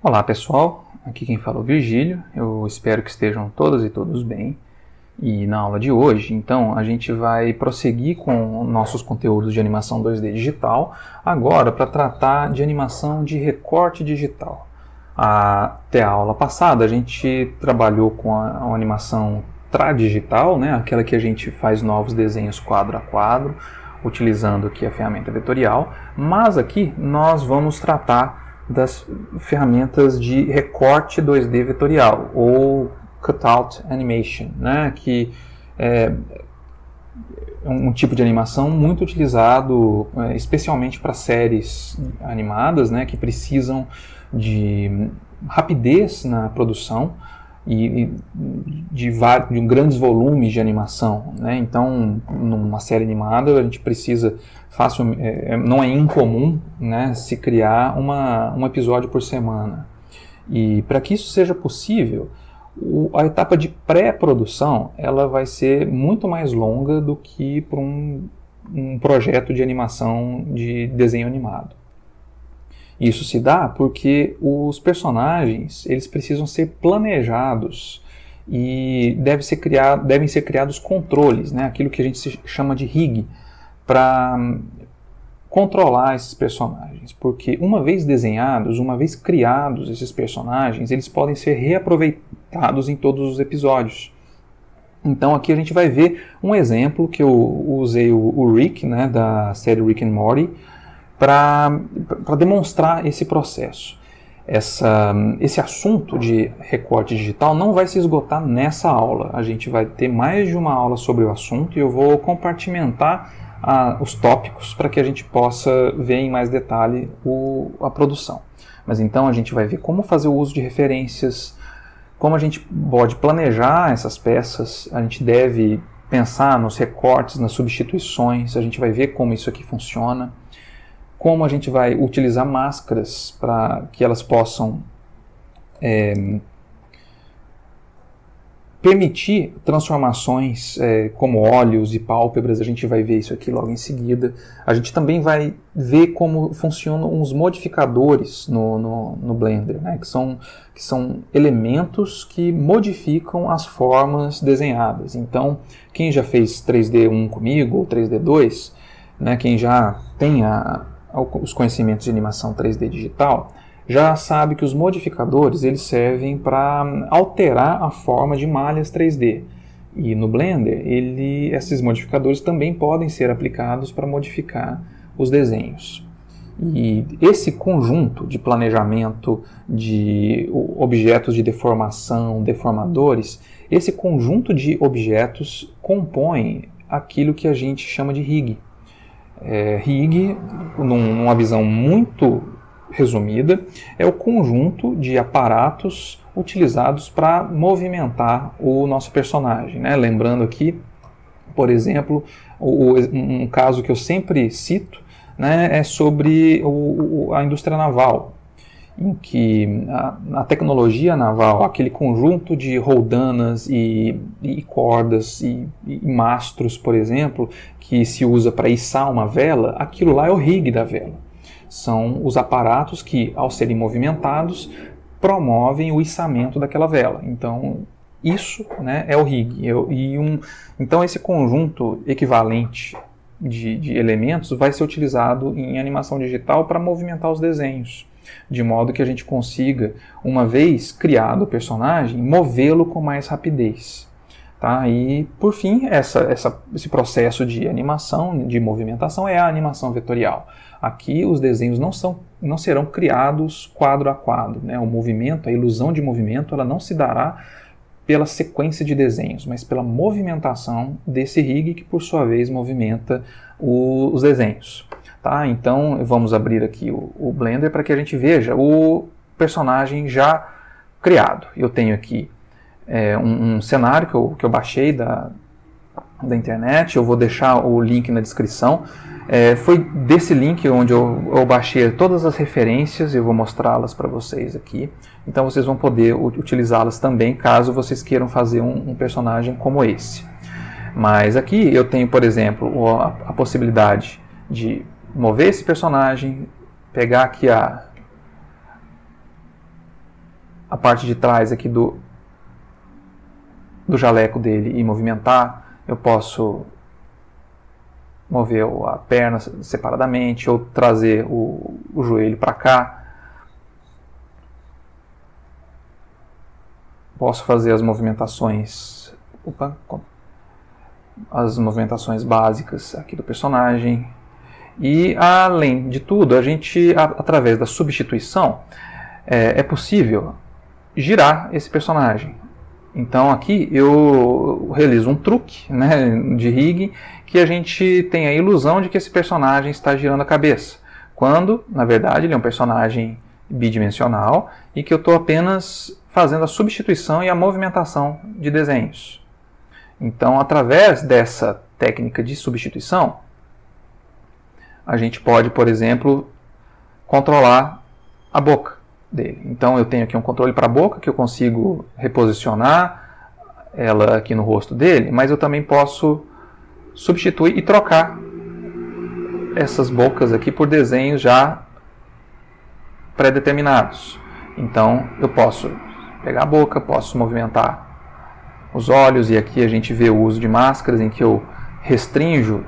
Olá pessoal, aqui quem fala é o Virgílio, eu espero que estejam todas e todos bem. E na aula de hoje, então, a gente vai prosseguir com nossos conteúdos de animação 2D digital, agora para tratar de animação de recorte digital. Até a aula passada a gente trabalhou com a animação tradigital, né, aquela que a gente faz novos desenhos quadro a quadro, utilizando aqui a ferramenta vetorial, mas aqui nós vamos tratar das ferramentas de recorte 2D vetorial, ou cutout animation, né, que é um tipo de animação muito utilizado especialmente para séries animadas, né, que precisam de rapidez na produção e de grandes volumes de animação, né? Então, numa série animada, a gente precisa não é incomum, né, se criar um episódio por semana. E para que isso seja possível, a etapa de pré-produção ela vai ser muito mais longa do que para um projeto de animação de desenho animado. Isso se dá porque os personagens eles precisam ser planejados e devem ser criados controles, né? Aquilo que a gente chama de rig, para controlar esses personagens. Porque uma vez desenhados, uma vez criados esses personagens, eles podem ser reaproveitados em todos os episódios. Então aqui a gente vai ver um exemplo que eu usei o Rick, né, da série Rick and Morty, para demonstrar esse processo. Esse assunto de recorte digital não vai se esgotar nessa aula. A gente vai ter mais de uma aula sobre o assunto e eu vou compartimentar os tópicos para que a gente possa ver em mais detalhe a produção. Mas então a gente vai ver como fazer o uso de referências, como a gente pode planejar essas peças, a gente deve pensar nos recortes, nas substituições, a gente vai ver como isso aqui funciona, como a gente vai utilizar máscaras para que elas possam permitir transformações como olhos e pálpebras. A gente vai ver isso aqui logo em seguida. A gente também vai ver como funcionam uns modificadores no Blender, né? que são elementos que modificam as formas desenhadas. Então, quem já fez 3D 1 comigo, ou 3D 2, né? Quem já tem os conhecimentos de animação 3D digital, já sabe que os modificadores eles servem para alterar a forma de malhas 3D. E no Blender, esses modificadores também podem ser aplicados para modificar os desenhos. E esse conjunto de planejamento de objetos de deformação, deformadores, esse conjunto de objetos compõe aquilo que a gente chama de rig. Rig, numa visão muito resumida, é o conjunto de aparatos utilizados para movimentar o nosso personagem, né? Lembrando aqui, por exemplo, um caso que eu sempre cito, né, é sobre a indústria naval, em que a tecnologia naval, aquele conjunto de roldanas e cordas e mastros, por exemplo, que se usa para içar uma vela, aquilo lá é o rig da vela. São os aparatos que, ao serem movimentados, promovem o içamento daquela vela. Então, isso, né, é o rig. Então, esse conjunto equivalente de elementos vai ser utilizado em animação digital para movimentar os desenhos, de modo que a gente consiga, uma vez criado o personagem, movê-lo com mais rapidez. Tá? E, por fim, esse processo de animação, de movimentação, é a animação vetorial. Aqui os desenhos não serão criados quadro a quadro, né? O movimento, a ilusão de movimento, ela não se dará pela sequência de desenhos, mas pela movimentação desse rig que, por sua vez, movimenta os desenhos. Tá? Então, vamos abrir aqui o Blender para que a gente veja o personagem já criado. Eu tenho aqui um cenário que eu baixei da internet, eu vou deixar o link na descrição. Foi desse link onde eu baixei todas as referências, eu vou mostrá-las para vocês aqui. Então vocês vão poder utilizá-las também, caso vocês queiram fazer um personagem como esse. Mas aqui eu tenho, por exemplo, a possibilidade de mover esse personagem, pegar aqui a parte de trás aqui do jaleco dele e movimentar. Eu posso mover a perna separadamente ou trazer o joelho para cá. Posso fazer as movimentações, as movimentações básicas aqui do personagem. E além de tudo, a gente, através da substituição, é possível girar esse personagem. Então aqui eu realizo um truque, né, de rig, que a gente tem a ilusão de que esse personagem está girando a cabeça, quando na verdade ele é um personagem bidimensional e que eu estou apenas fazendo a substituição e a movimentação de desenhos. Então, através dessa técnica de substituição, a gente pode, por exemplo, controlar a boca dele. Então eu tenho aqui um controle para a boca, que eu consigo reposicionar ela aqui no rosto dele, mas eu também posso substituir e trocar essas bocas aqui por desenhos já pré-determinados. Então eu posso pegar a boca, posso movimentar os olhos, e aqui a gente vê o uso de máscaras em que eu restringo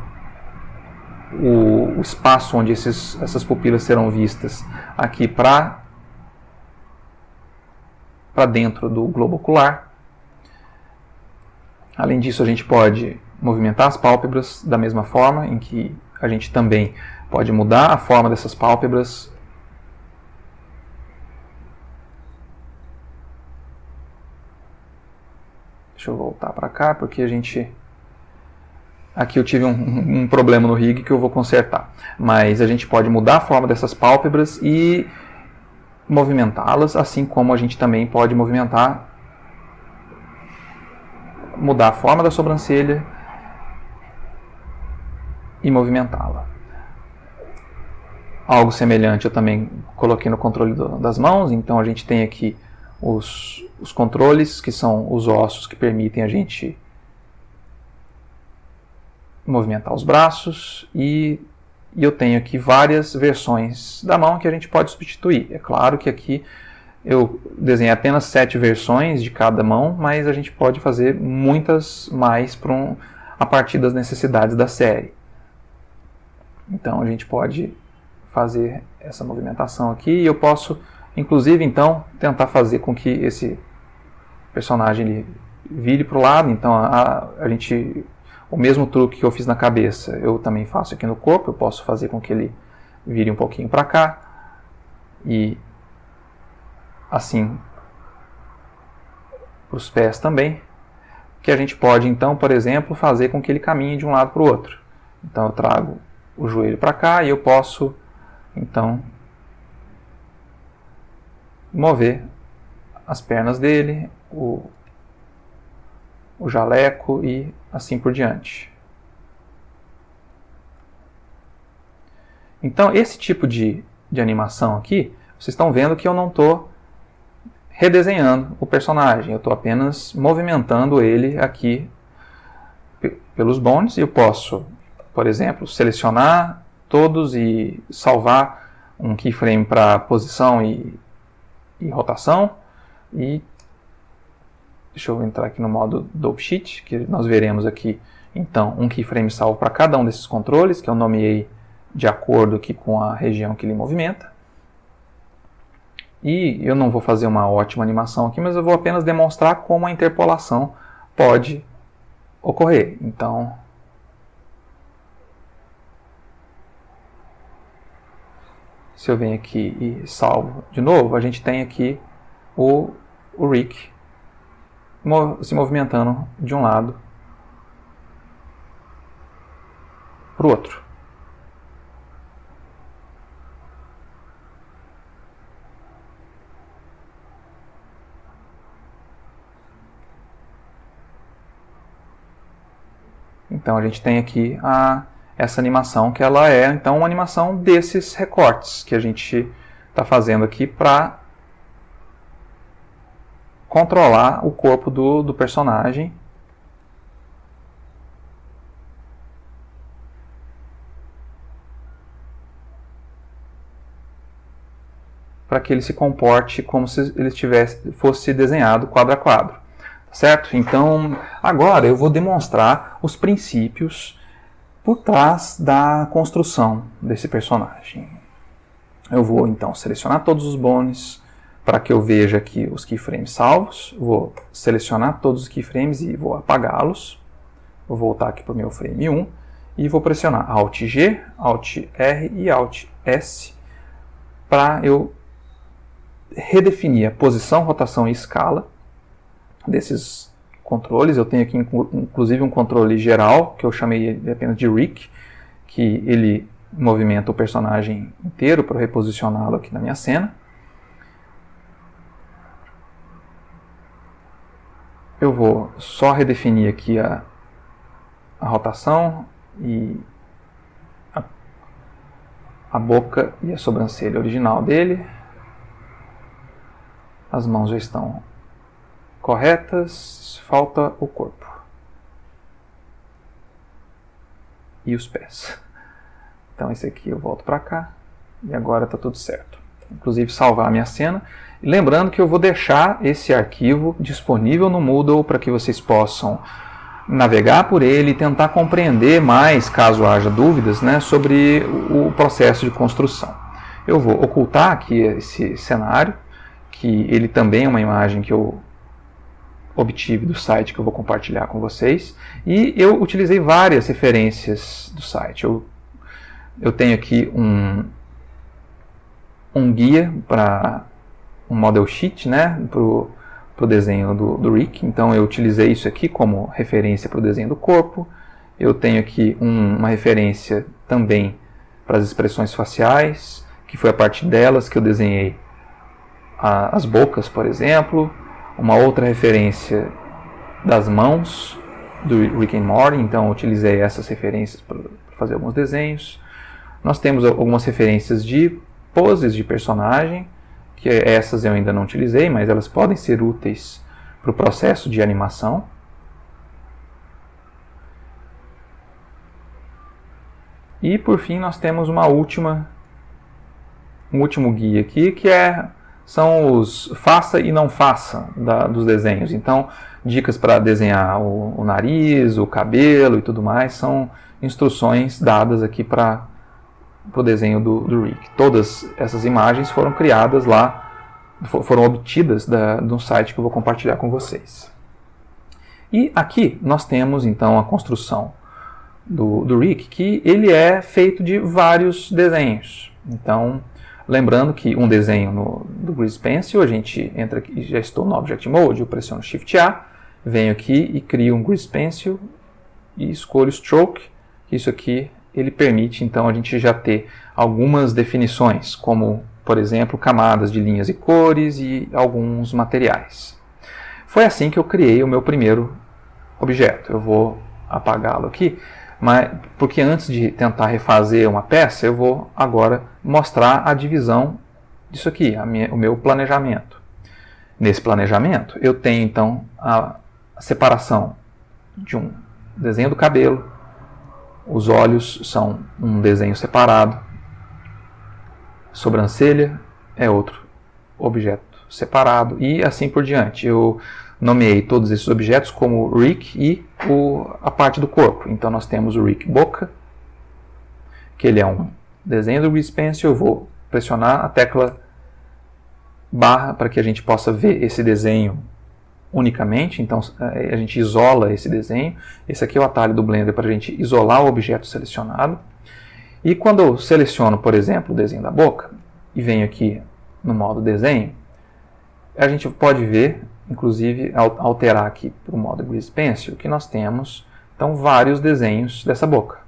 o espaço onde essas pupilas serão vistas aqui para dentro do globo ocular. Além disso, a gente pode movimentar as pálpebras da mesma forma, em que a gente também pode mudar a forma dessas pálpebras. Deixa eu voltar para cá, porque a gente... Aqui eu tive um problema no rig que eu vou consertar. Mas a gente pode mudar a forma dessas pálpebras e movimentá-las, assim como a gente também pode mudar a forma da sobrancelha e movimentá-la. Algo semelhante eu também coloquei no controle das mãos. Então a gente tem aqui os controles, que são os ossos que permitem a gente movimentar os braços, e eu tenho aqui várias versões da mão que a gente pode substituir. É claro que aqui eu desenhei apenas 7 versões de cada mão, mas a gente pode fazer muitas mais a partir das necessidades da série. Então a gente pode fazer essa movimentação aqui, e eu posso, inclusive, então, tentar fazer com que esse personagem ele vire para o lado. Então o mesmo truque que eu fiz na cabeça, eu também faço aqui no corpo. Eu posso fazer com que ele vire um pouquinho para cá, e assim para os pés também, que a gente pode então, por exemplo, fazer com que ele caminhe de um lado para o outro. Então eu trago o joelho para cá e eu posso então mover as pernas dele, o jaleco e assim por diante. Então esse tipo de animação aqui, vocês estão vendo que eu não estou redesenhando o personagem, eu estou apenas movimentando ele aqui pelos bones. Eu posso, por exemplo, selecionar todos e salvar um keyframe para posição e rotação. E deixa eu entrar aqui no modo Dope Sheet, que nós veremos aqui então um keyframe salvo para cada um desses controles, que eu nomeei de acordo aqui com a região que ele movimenta. E eu não vou fazer uma ótima animação aqui, mas eu vou apenas demonstrar como a interpolação pode ocorrer. Então, se eu venho aqui e salvo de novo, a gente tem aqui o Rick se movimentando de um lado para o outro. Então a gente tem aqui essa animação, que ela é então uma animação desses recortes que a gente está fazendo aqui para controlar o corpo do personagem. para que ele se comporte como se ele fosse desenhado quadro a quadro. Certo? Então, agora eu vou demonstrar os princípios por trás da construção desse personagem. Eu vou então selecionar todos os bones para que eu veja aqui os keyframes salvos. Vou selecionar todos os keyframes e vou apagá-los. Vou voltar aqui para o meu frame 1 e vou pressionar Alt G, Alt R e Alt S para eu redefinir a posição, rotação e escala desses controles. Eu tenho aqui inclusive um controle geral, que eu chamei apenas de Rick, que ele movimenta o personagem inteiro para reposicioná-lo aqui na minha cena. Eu vou só redefinir aqui a rotação e a boca e a sobrancelha original dele. As mãos já estão corretas, falta o corpo e os pés. Então esse aqui eu volto para cá e agora está tudo certo. Inclusive salvar a minha cena. E lembrando que eu vou deixar esse arquivo disponível no Moodle para que vocês possam navegar por ele e tentar compreender mais, caso haja dúvidas, né, sobre o processo de construção. Eu vou ocultar aqui esse cenário, que ele também é uma imagem que eu obtive do site que eu vou compartilhar com vocês, e eu utilizei várias referências do site. Eu tenho aqui um guia para um model sheet, né, para o desenho do Rick. Então eu utilizei isso aqui como referência para o desenho do corpo. Eu tenho aqui uma referência também para as expressões faciais, que foi a partir delas que eu desenhei as bocas, por exemplo. Uma outra referência das mãos do Rick and Morty, então eu utilizei essas referências para fazer alguns desenhos. Nós temos algumas referências de poses de personagem, que essas eu ainda não utilizei, mas elas podem ser úteis para o processo de animação. E por fim nós temos um último guia aqui, que são os faça e não faça dos desenhos. Então, dicas para desenhar o nariz, o cabelo e tudo mais, são instruções dadas aqui para o desenho do Rick. Todas essas imagens foram criadas lá, foram obtidas de um site que eu vou compartilhar com vocês. E aqui nós temos então a construção do Rick, que ele é feito de vários desenhos. Então, lembrando que um desenho do Grease Pencil, a gente entra aqui, já estou no Object Mode, eu pressiono Shift A, venho aqui e crio um Grease Pencil e escolho Stroke. Isso aqui ele permite então a gente já ter algumas definições, como por exemplo camadas de linhas e cores e alguns materiais. Foi assim que eu criei o meu primeiro objeto. Eu vou apagá-lo aqui, porque antes de tentar refazer uma peça, eu vou agora mostrar a divisão disso aqui, o meu planejamento. Nesse planejamento, eu tenho então a separação de um desenho do cabelo, os olhos são um desenho separado, sobrancelha é outro objeto separado e assim por diante. Eu nomeei todos esses objetos como Rick e a parte do corpo. Então nós temos o Rick Boca, que ele é um desenho do Grease Pencil. Eu vou pressionar a tecla barra para que a gente possa ver esse desenho unicamente. Então a gente isola esse desenho. Esse aqui é o atalho do Blender para a gente isolar o objeto selecionado. E quando eu seleciono, por exemplo, o desenho da boca e venho aqui no modo desenho, a gente pode ver, inclusive, alterar aqui para o modo Grease Pencil, que nós temos então vários desenhos dessa boca.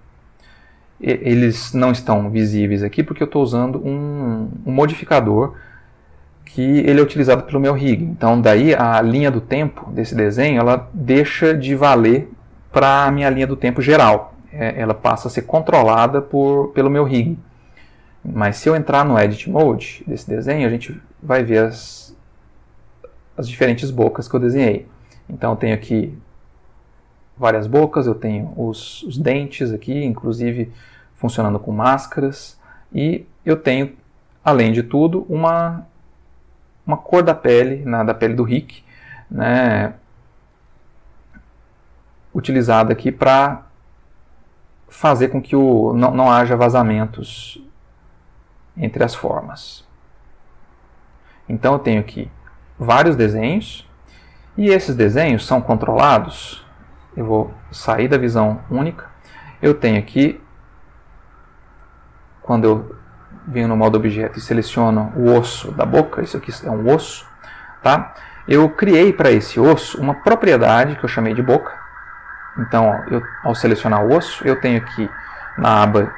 Eles não estão visíveis aqui porque eu estou usando um modificador que ele é utilizado pelo meu rig. Então daí a linha do tempo desse desenho ela deixa de valer para a minha linha do tempo geral. Ela passa a ser controlada pelo meu rig. Mas se eu entrar no Edit Mode desse desenho, a gente vai ver as diferentes bocas que eu desenhei. Então eu tenho aqui várias bocas, eu tenho os dentes aqui, inclusive funcionando com máscaras, e eu tenho, além de tudo, uma uma cor da pele, da pele do Rick, né, utilizada aqui para fazer com que não haja vazamentos entre as formas. Então eu tenho aqui vários desenhos, e esses desenhos são controlados. Eu vou sair da visão única. Eu tenho aqui, quando eu venho no modo objeto e seleciono o osso da boca, isso aqui é um osso, tá? Eu criei para esse osso uma propriedade que eu chamei de boca. Então, ó, ao selecionar o osso, eu tenho aqui na aba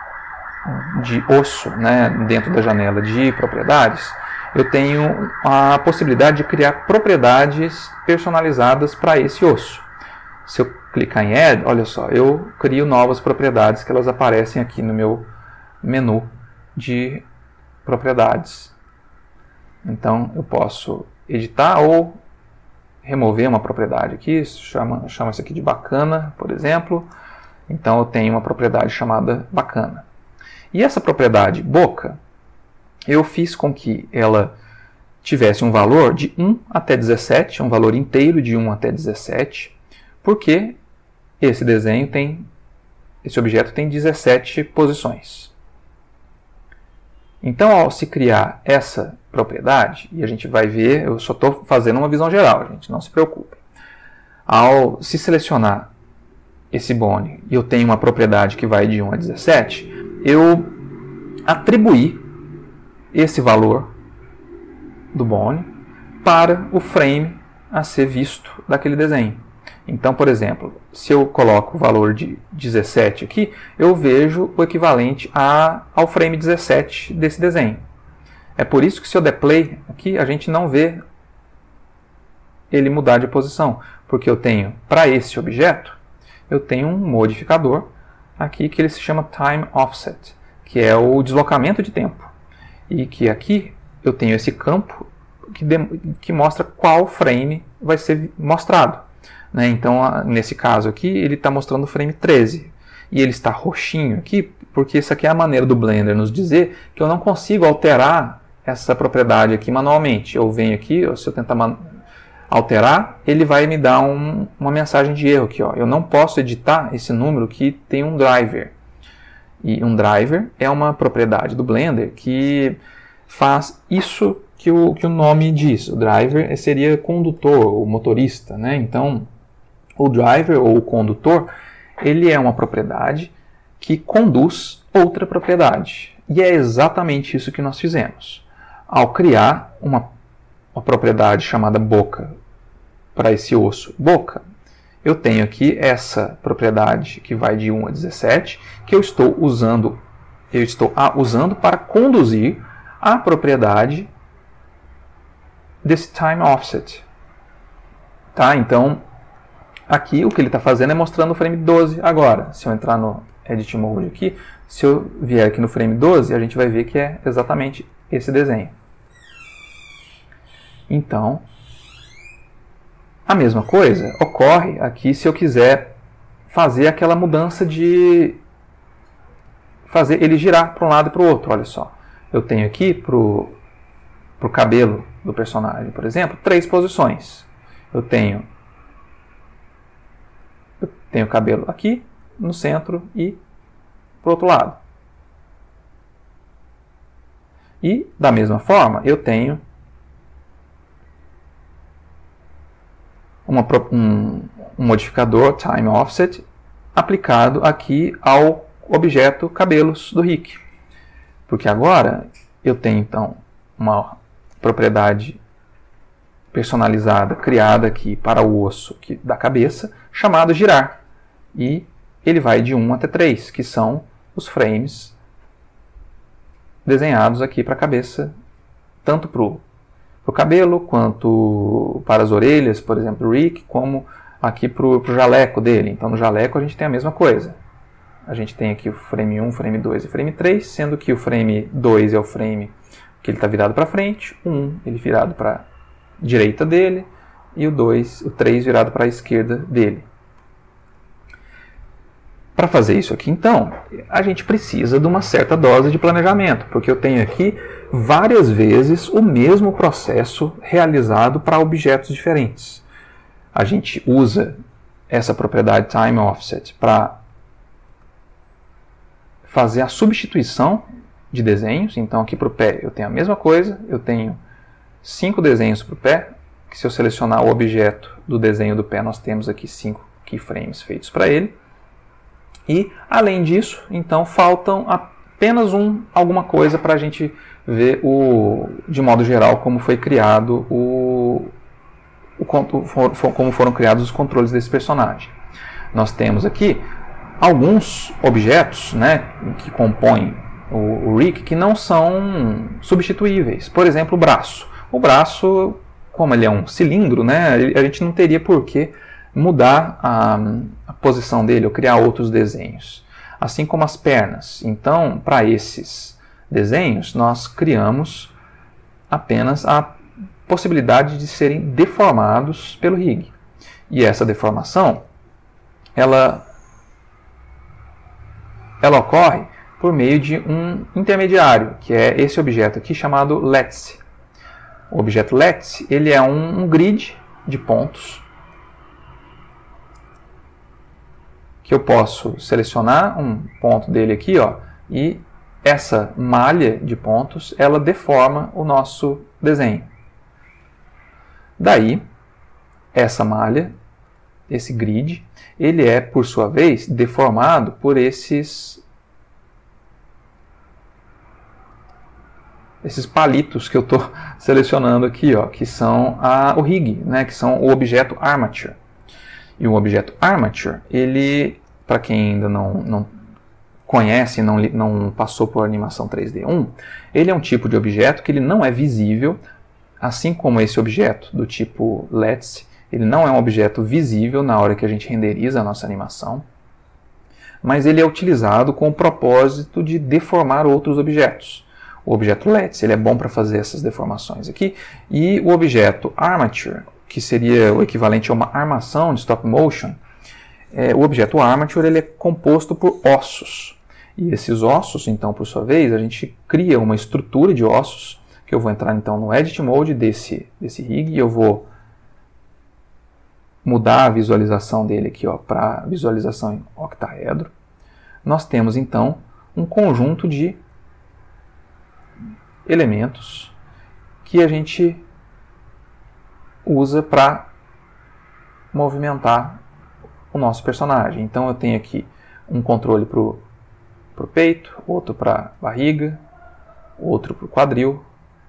de osso, né, dentro da janela de propriedades, eu tenho a possibilidade de criar propriedades personalizadas para esse osso. Se eu clicar em Add, olha só, eu crio novas propriedades que elas aparecem aqui no meu menu de propriedades. Então eu posso editar ou remover uma propriedade aqui, chama isso aqui de bacana, por exemplo. Então eu tenho uma propriedade chamada bacana. E essa propriedade boca, eu fiz com que ela tivesse um valor de 1 até 17, um valor inteiro de 1 até 17, porque esse objeto tem 17 posições. Então, ao se criar essa propriedade, e a gente vai ver, eu só estou fazendo uma visão geral, gente, não se preocupe. Ao se selecionar esse bone e eu tenho uma propriedade que vai de 1 a 17, eu atribuí esse valor do bone para o frame a ser visto daquele desenho. Então, por exemplo, se eu coloco o valor de 17 aqui, eu vejo o equivalente ao frame 17 desse desenho. É por isso que se eu der play aqui, a gente não vê ele mudar de posição, porque eu tenho, para esse objeto, eu tenho um modificador aqui que ele se chama Time Offset, que é o deslocamento de tempo. E que aqui eu tenho esse campo que mostra qual frame vai ser mostrado. Né? Então, nesse caso aqui, ele está mostrando o frame 13. E ele está roxinho aqui, porque isso aqui é a maneira do Blender nos dizer que eu não consigo alterar essa propriedade aqui manualmente. Eu venho aqui, se eu tentar alterar, ele vai me dar uma mensagem de erro aqui. Ó. Eu não posso editar esse número que tem um driver. E um driver é uma propriedade do Blender que faz isso que o nome diz. O driver seria condutor, ou motorista. Né? Então, o driver ou o condutor, ele é uma propriedade que conduz outra propriedade. E é exatamente isso que nós fizemos. Ao criar uma propriedade chamada boca para esse osso boca, eu tenho aqui essa propriedade que vai de 1 a 17, que eu estou usando para conduzir a propriedade desse time offset. Tá? Então, aqui o que ele está fazendo é mostrando o frame 12 agora. Se eu entrar no Edit Mode aqui, se eu vier aqui no frame 12, a gente vai ver que é exatamente esse desenho. Então, a mesma coisa ocorre aqui se eu quiser fazer aquela mudança de fazer ele girar para um lado e para o outro. Olha só, eu tenho aqui para o cabelo do personagem, por exemplo, 3 posições. Eu tenho o cabelo aqui, no centro e para o outro lado. E, da mesma forma, eu tenho um modificador Time Offset aplicado aqui ao objeto cabelos do Rick. Porque agora eu tenho, então, uma propriedade personalizada, criada aqui para o osso da cabeça, chamado girar. E ele vai de 1 até 3, que são os frames desenhados aqui para a cabeça, tanto para o cabelo, quanto para as orelhas, por exemplo, do Rick, como aqui para o jaleco dele. Então, no jaleco a gente tem a mesma coisa. A gente tem aqui o frame 1, frame 2 e frame 3, sendo que o frame 2 é o frame que ele está virado para frente, o 1 ele virado para a direita dele, e o 3 virado para a esquerda dele. Para fazer isso aqui, então, a gente precisa de uma certa dose de planejamento, porque eu tenho aqui várias vezes o mesmo processo realizado para objetos diferentes. A gente usa essa propriedade timeOffset para fazer a substituição de desenhos. Então, aqui para o pé eu tenho a mesma coisa, eu tenho 5 desenhos para o pé, que se eu selecionar o objeto do desenho do pé, nós temos aqui 5 keyframes feitos para ele. E, além disso, então, faltam apenas alguma coisa para a gente ver, de modo geral, como foi criado como foram criados os controles desse personagem. Nós temos aqui alguns objetos, né, que compõem o rig que não são substituíveis. Por exemplo, o braço. O braço, como ele é um cilindro, né, a gente não teria por que mudar a posição dele ou criar outros desenhos. Assim como as pernas. Então, para esses desenhos, nós criamos apenas a possibilidade de serem deformados pelo rig. E essa deformação, ela ocorre por meio de um intermediário, que é esse objeto aqui chamado Lattice. O objeto Lattice, ele é um grid de pontos que eu posso selecionar um ponto dele aqui, ó, e essa malha de pontos, ela deforma o nosso desenho. Daí, essa malha, esse grid, ele é, por sua vez, deformado por esses palitos que eu estou selecionando aqui, ó, que são o rig, né, que são o objeto armature. E o objeto armature, ele, para quem ainda não conhece, não passou por animação 3D1, ele é um tipo de objeto que ele não é visível, assim como esse objeto do tipo Lattice, ele não é um objeto visível na hora que a gente renderiza a nossa animação, mas ele é utilizado com o propósito de deformar outros objetos. O objeto Lattice, ele é bom para fazer essas deformações aqui, e o objeto armature, que seria o equivalente a uma armação de stop motion, o objeto armature, ele é composto por ossos. E esses ossos, então, por sua vez, a gente cria uma estrutura de ossos, que eu vou entrar então no Edit Mode desse rig, e eu vou mudar a visualização dele aqui para visualização em octaedro. Nós temos então um conjunto de elementos que a gente usa para movimentar o nosso personagem. Então eu tenho aqui um controle para o peito, outro para a barriga, outro para o quadril.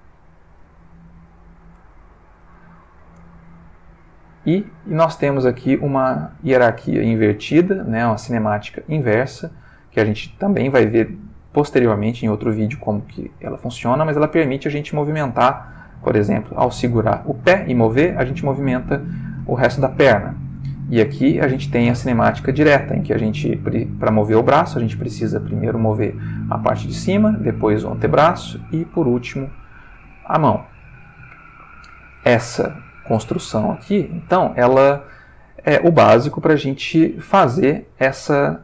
E nós temos aqui uma hierarquia invertida, né, uma cinemática inversa, que a gente também vai ver posteriormente em outro vídeo como que ela funciona, mas ela permite a gente movimentar, por exemplo, ao segurar o pé e mover, a gente movimenta o resto da perna. E aqui a gente tem a cinemática direta, em que a gente, para mover o braço, a gente precisa primeiro mover a parte de cima, depois o antebraço e, por último, a mão. Essa construção aqui, então, ela é o básico para a gente fazer essa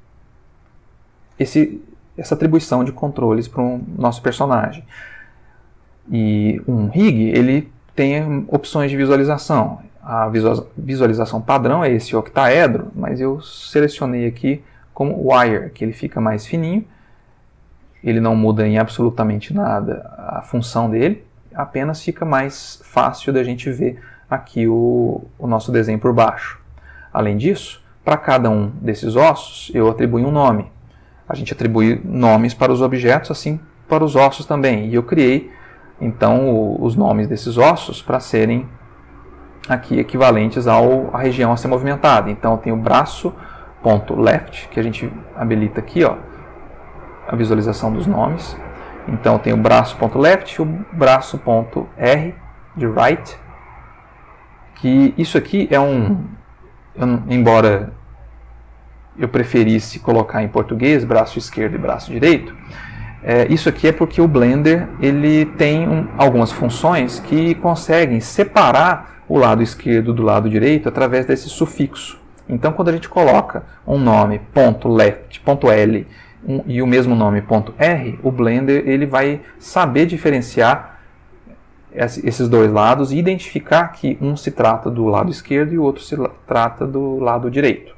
atribuição de controles para o nosso personagem. E um rig, ele tem opções de visualização. A visualização padrão é esse octaedro, mas eu selecionei aqui como wire, que ele fica mais fininho. Ele não muda em absolutamente nada a função dele, apenas fica mais fácil da gente ver aqui o nosso desenho por baixo. Além disso, para cada um desses ossos, eu atribuí um nome. A gente atribui nomes para os objetos, assim para os ossos também. E eu criei, então, os nomes desses ossos para serem aqui equivalentes à região a ser movimentada. Então, tem o braço.left, que a gente habilita aqui, ó, a visualização dos nomes. Então, tem o braço.left e o braço.r, de right, que isso aqui é embora eu preferisse colocar em português, braço esquerdo e braço direito, isso aqui é porque o Blender ele tem algumas funções que conseguem separar o lado esquerdo do lado direito através desse sufixo. Então, quando a gente coloca um nome .left, .l e o mesmo nome .r, o Blender ele vai saber diferenciar esses dois lados e identificar que um se trata do lado esquerdo e o outro se trata do lado direito.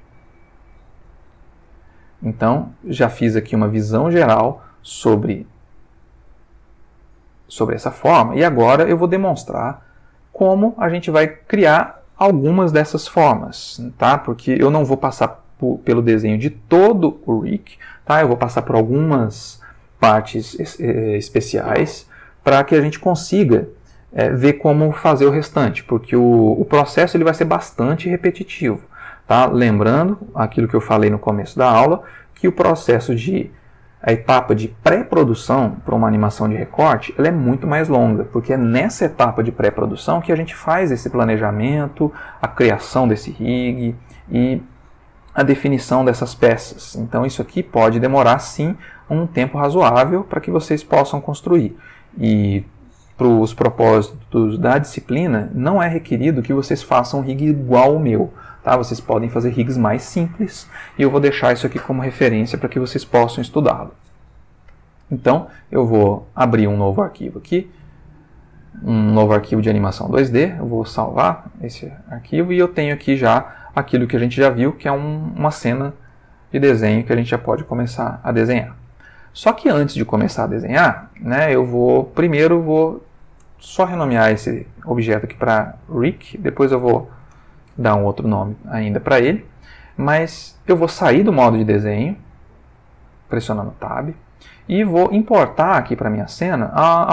Então, já fiz aqui uma visão geral sobre essa forma, e agora eu vou demonstrar como a gente vai criar algumas dessas formas, tá? Porque eu não vou passar pelo desenho de todo o Rick, tá? Eu vou passar por algumas partes especiais para que a gente consiga ver como fazer o restante, porque o processo ele vai ser bastante repetitivo, tá? Lembrando aquilo que eu falei no começo da aula, que o processo a etapa de pré-produção para uma animação de recorte, ela é muito mais longa, porque é nessa etapa de pré-produção que a gente faz esse planejamento, a criação desse rig e a definição dessas peças. Então isso aqui pode demorar sim um tempo razoável para que vocês possam construir. E para os propósitos da disciplina, não é requerido que vocês façam um rig igual ao meu. Tá? Vocês podem fazer rigs mais simples e eu vou deixar isso aqui como referência para que vocês possam estudá-lo. Então, eu vou abrir um novo arquivo aqui, um novo arquivo de animação 2D, eu vou salvar esse arquivo e eu tenho aqui já aquilo que a gente já viu, que é uma cena de desenho que a gente já pode começar a desenhar. Só que antes de começar a desenhar, né, primeiro vou só renomear esse objeto aqui para Rick, depois eu vou dar um outro nome ainda para ele, mas eu vou sair do modo de desenho, pressionando Tab, e vou importar aqui para minha cena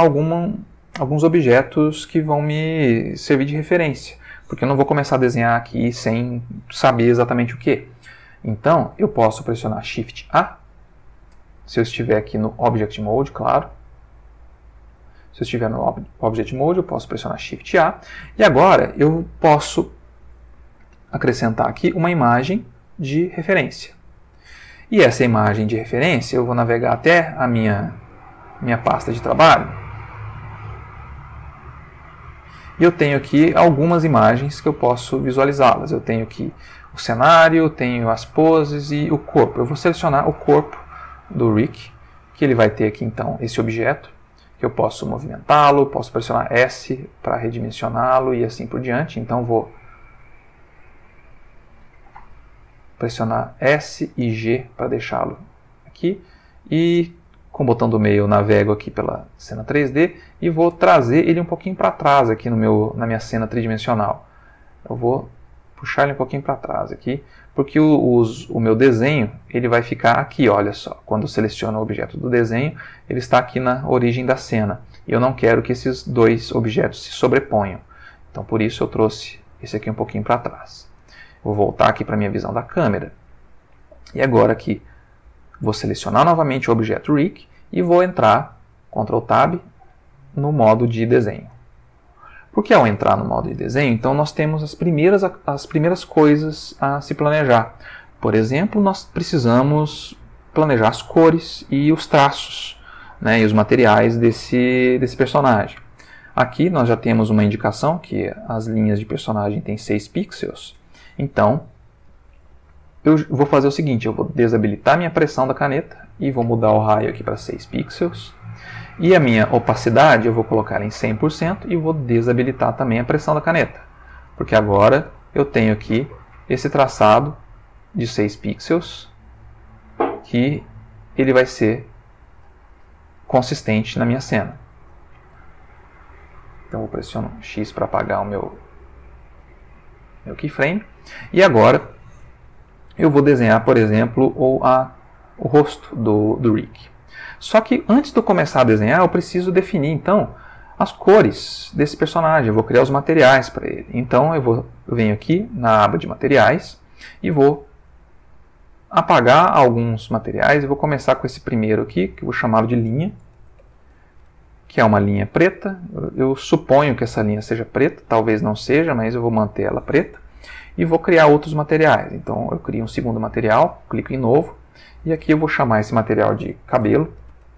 alguns objetos que vão me servir de referência, porque eu não vou começar a desenhar aqui sem saber exatamente o que. Então, eu posso pressionar Shift A, se eu estiver aqui no Object Mode, claro. Se eu estiver no Object Mode, eu posso pressionar Shift A, e agora eu posso acrescentar aqui uma imagem de referência. E essa imagem de referência, eu vou navegar até a minha pasta de trabalho. E eu tenho aqui algumas imagens que eu posso visualizá-las. Eu tenho aqui o cenário, tenho as poses e o corpo. Eu vou selecionar o corpo do Rick, que ele vai ter aqui então esse objeto, que eu posso movimentá-lo, posso pressionar S para redimensioná-lo e assim por diante. Então vou pressionar S e G para deixá-lo aqui, e com o botão do meio eu navego aqui pela cena 3D e vou trazer ele um pouquinho para trás aqui na minha cena tridimensional. Eu vou puxar ele um pouquinho para trás aqui, porque o meu desenho ele vai ficar aqui, olha só, quando eu seleciono o objeto do desenho, ele está aqui na origem da cena, e eu não quero que esses dois objetos se sobreponham, então por isso eu trouxe esse aqui um pouquinho para trás. Vou voltar aqui para a minha visão da câmera. E agora aqui, vou selecionar novamente o objeto Rick e vou entrar, Ctrl Tab, no modo de desenho. Porque ao entrar no modo de desenho, então nós temos as primeiras coisas a se planejar. Por exemplo, nós precisamos planejar as cores e os traços, né, e os materiais desse personagem. Aqui nós já temos uma indicação que as linhas de personagem têm 6 pixels. Então, eu vou fazer o seguinte, eu vou desabilitar minha pressão da caneta e vou mudar o raio aqui para 6 pixels. E a minha opacidade eu vou colocar em 100% e vou desabilitar também a pressão da caneta. Porque agora eu tenho aqui esse traçado de 6 pixels que ele vai ser consistente na minha cena. Então eu pressiono X para apagar o meu keyframe. E agora eu vou desenhar, por exemplo, o rosto do Rick. Só que antes de eu começar a desenhar, eu preciso definir então as cores desse personagem. Eu vou criar os materiais para ele. Então eu venho aqui na aba de materiais e vou apagar alguns materiais. Eu vou começar com esse primeiro aqui, que eu vou chamá-lo de linha, que é uma linha preta. Eu suponho que essa linha seja preta, talvez não seja, mas eu vou manter ela preta. E vou criar outros materiais. Então eu crio um segundo material, clico em novo, e aqui eu vou chamar esse material de cabelo.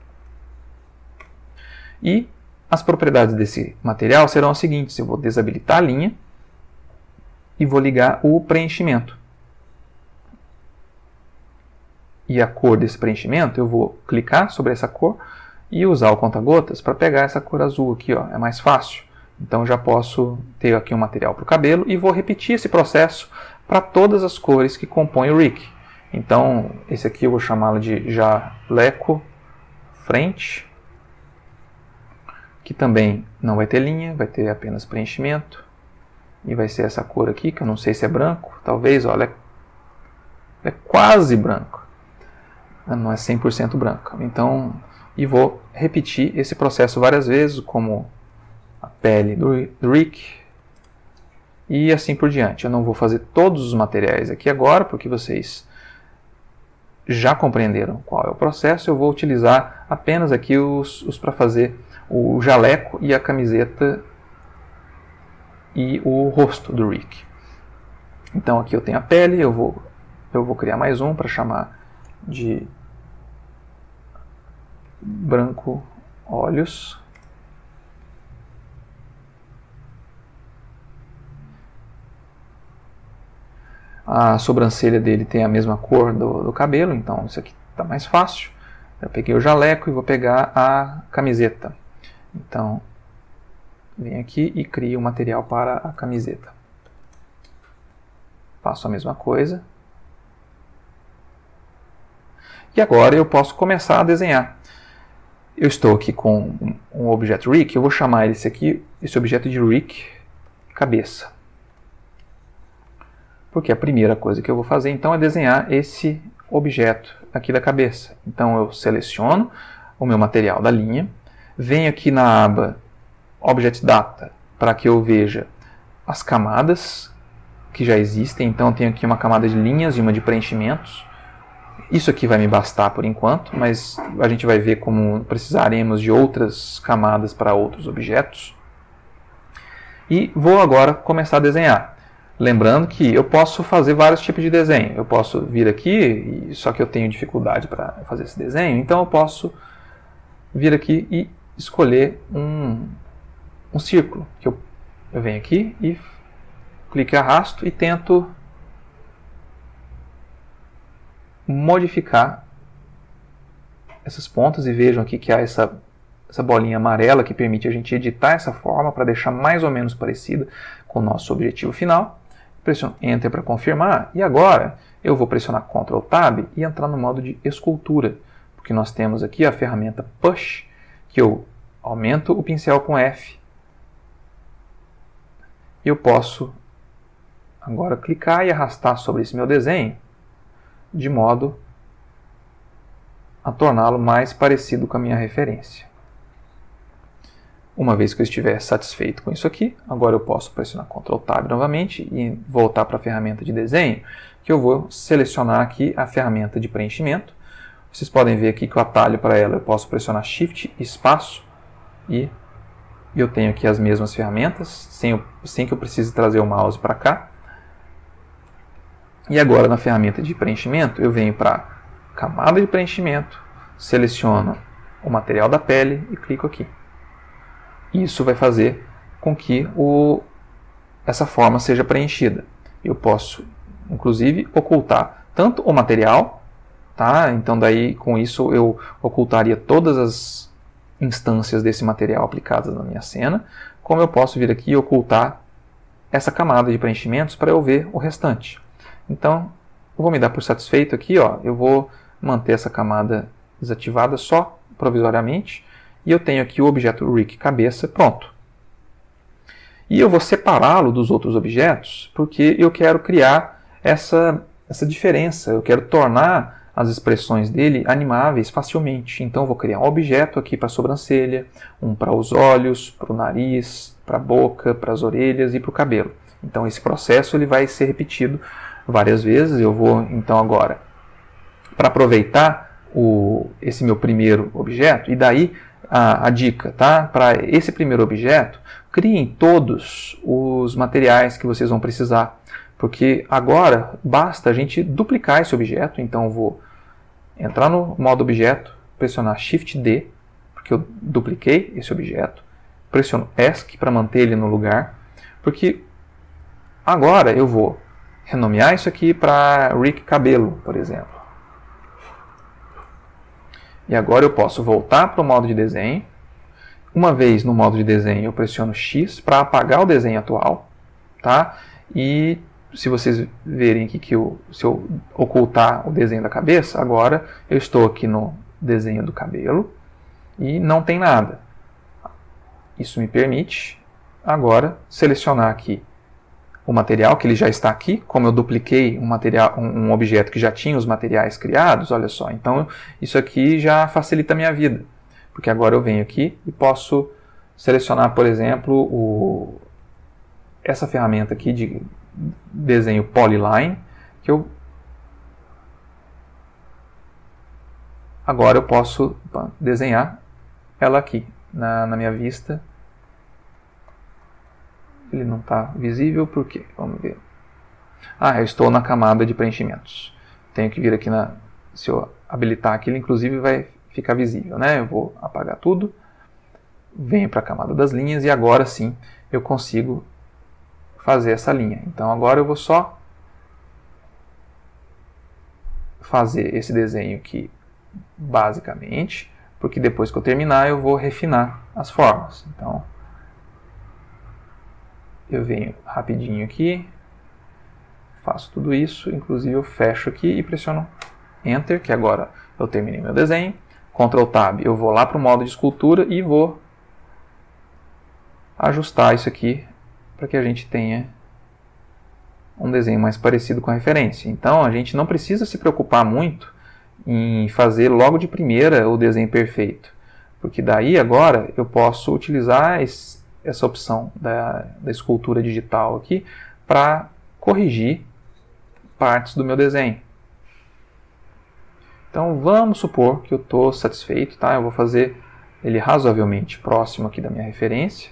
E as propriedades desse material serão as seguintes: eu vou desabilitar a linha e vou ligar o preenchimento. e a cor desse preenchimento, eu vou clicar sobre essa cor e usar o conta-gotas para pegar essa cor azul aqui, ó, é mais fácil. Então já posso ter aqui um material para o cabelo e vou repetir esse processo para todas as cores que compõem o Rick. Então esse aqui eu vou chamá-lo de jaleco frente, que também não vai ter linha, vai ter apenas preenchimento. E vai ser essa cor aqui, que eu não sei se é branco, talvez, olha, é quase branco. Não é 100% branco. Então, e vou repetir esse processo várias vezes, como a pele do Rick, e assim por diante. Eu não vou fazer todos os materiais aqui agora, porque vocês já compreenderam qual é o processo. Eu vou utilizar apenas aqui os para fazer o jaleco e a camiseta e o rosto do Rick. Então aqui eu tenho a pele, eu vou criar mais um para chamar de branco olhos. A sobrancelha dele tem a mesma cor do cabelo, então isso aqui está mais fácil. Eu peguei o jaleco e vou pegar a camiseta. Então, venho aqui e crio um material para a camiseta. Faço a mesma coisa. E agora eu posso começar a desenhar. Eu estou aqui com um objeto Rick, eu vou chamar esse objeto de Rick cabeça. Porque a primeira coisa que eu vou fazer então é desenhar esse objeto aqui da cabeça. Então eu seleciono o meu material da linha, venho aqui na aba Object Data para que eu veja as camadas que já existem. Então eu tenho aqui uma camada de linhas e uma de preenchimentos. Isso aqui vai me bastar por enquanto, mas a gente vai ver como precisaremos de outras camadas para outros objetos. E vou agora começar a desenhar. Lembrando que eu posso fazer vários tipos de desenho. Eu posso vir aqui, só que eu tenho dificuldade para fazer esse desenho, então eu posso vir aqui e escolher um círculo. Que eu venho aqui e clico e arrasto e tento modificar essas pontas, e vejam aqui que há essa bolinha amarela que permite a gente editar essa forma para deixar mais ou menos parecida com o nosso objetivo final. Pressiono Enter para confirmar, e agora eu vou pressionar Ctrl Tab e entrar no modo de escultura, porque nós temos aqui a ferramenta Push, que eu aumento o pincel com F. Eu posso agora clicar e arrastar sobre esse meu desenho, de modo a torná-lo mais parecido com a minha referência. Uma vez que eu estiver satisfeito com isso aqui, agora eu posso pressionar Ctrl Tab novamente e voltar para a ferramenta de desenho, que eu vou selecionar aqui a ferramenta de preenchimento. Vocês podem ver aqui que o atalho para ela eu posso pressionar Shift, espaço, e eu tenho aqui as mesmas ferramentas, sem que eu precise trazer o mouse para cá. E agora na ferramenta de preenchimento eu venho para camada de preenchimento, seleciono o material da pele e clico aqui. Isso vai fazer com que essa forma seja preenchida. Eu posso, inclusive, ocultar tanto o material, tá? Então daí com isso eu ocultaria todas as instâncias desse material aplicadas na minha cena, como eu posso vir aqui e ocultar essa camada de preenchimentos para eu ver o restante. Então, eu vou me dar por satisfeito aqui, ó, eu vou manter essa camada desativada só provisoriamente, e eu tenho aqui o objeto Rick cabeça pronto. E eu vou separá-lo dos outros objetos, porque eu quero criar essa diferença, eu quero tornar as expressões dele animáveis facilmente. Então eu vou criar um objeto aqui para a sobrancelha, um para os olhos, para o nariz, para a boca, para as orelhas e para o cabelo. Então esse processo ele vai ser repetido várias vezes. Eu vou então agora, para aproveitar esse meu primeiro objeto, e daí a dica, tá? Para esse primeiro objeto, criem todos os materiais que vocês vão precisar, porque agora basta a gente duplicar esse objeto. Então eu vou entrar no modo objeto, pressionar Shift D, porque eu dupliquei esse objeto, pressiono ESC para manter ele no lugar, porque agora eu vou renomear isso aqui para Rick cabelo, por exemplo. E agora eu posso voltar para o modo de desenho. Uma vez no modo de desenho, eu pressiono X para apagar o desenho atual. Tá? E se vocês verem aqui que se eu ocultar o desenho da cabeça, agora eu estou aqui no desenho do cabelo e não tem nada. Isso me permite agora selecionar aqui o material, que ele já está aqui, como eu dupliquei um objeto que já tinha os materiais criados, olha só, então isso aqui já facilita a minha vida, porque agora eu venho aqui e posso selecionar, por exemplo, essa ferramenta aqui de desenho Polyline, que agora eu posso desenhar ela aqui na minha vista. Ele não está visível, por quê? Vamos ver. Eu estou na camada de preenchimentos. Tenho que vir aqui se eu habilitar aqui, ele inclusive vai ficar visível, né? Eu vou apagar tudo, venho para a camada das linhas e agora sim eu consigo fazer essa linha. Então agora eu vou só fazer esse desenho aqui basicamente, porque depois que eu terminar eu vou refinar as formas. Então eu venho rapidinho aqui, faço tudo isso, inclusive eu fecho aqui e pressiono Enter, que agora eu terminei meu desenho. Ctrl Tab, eu vou lá para o modo de escultura e vou ajustar isso aqui para que a gente tenha um desenho mais parecido com a referência. Então a gente não precisa se preocupar muito em fazer logo de primeira o desenho perfeito, porque daí agora eu posso utilizar essa opção da escultura digital aqui para corrigir partes do meu desenho. Então vamos supor que eu estou satisfeito, tá? Eu vou fazer ele razoavelmente próximo aqui da minha referência.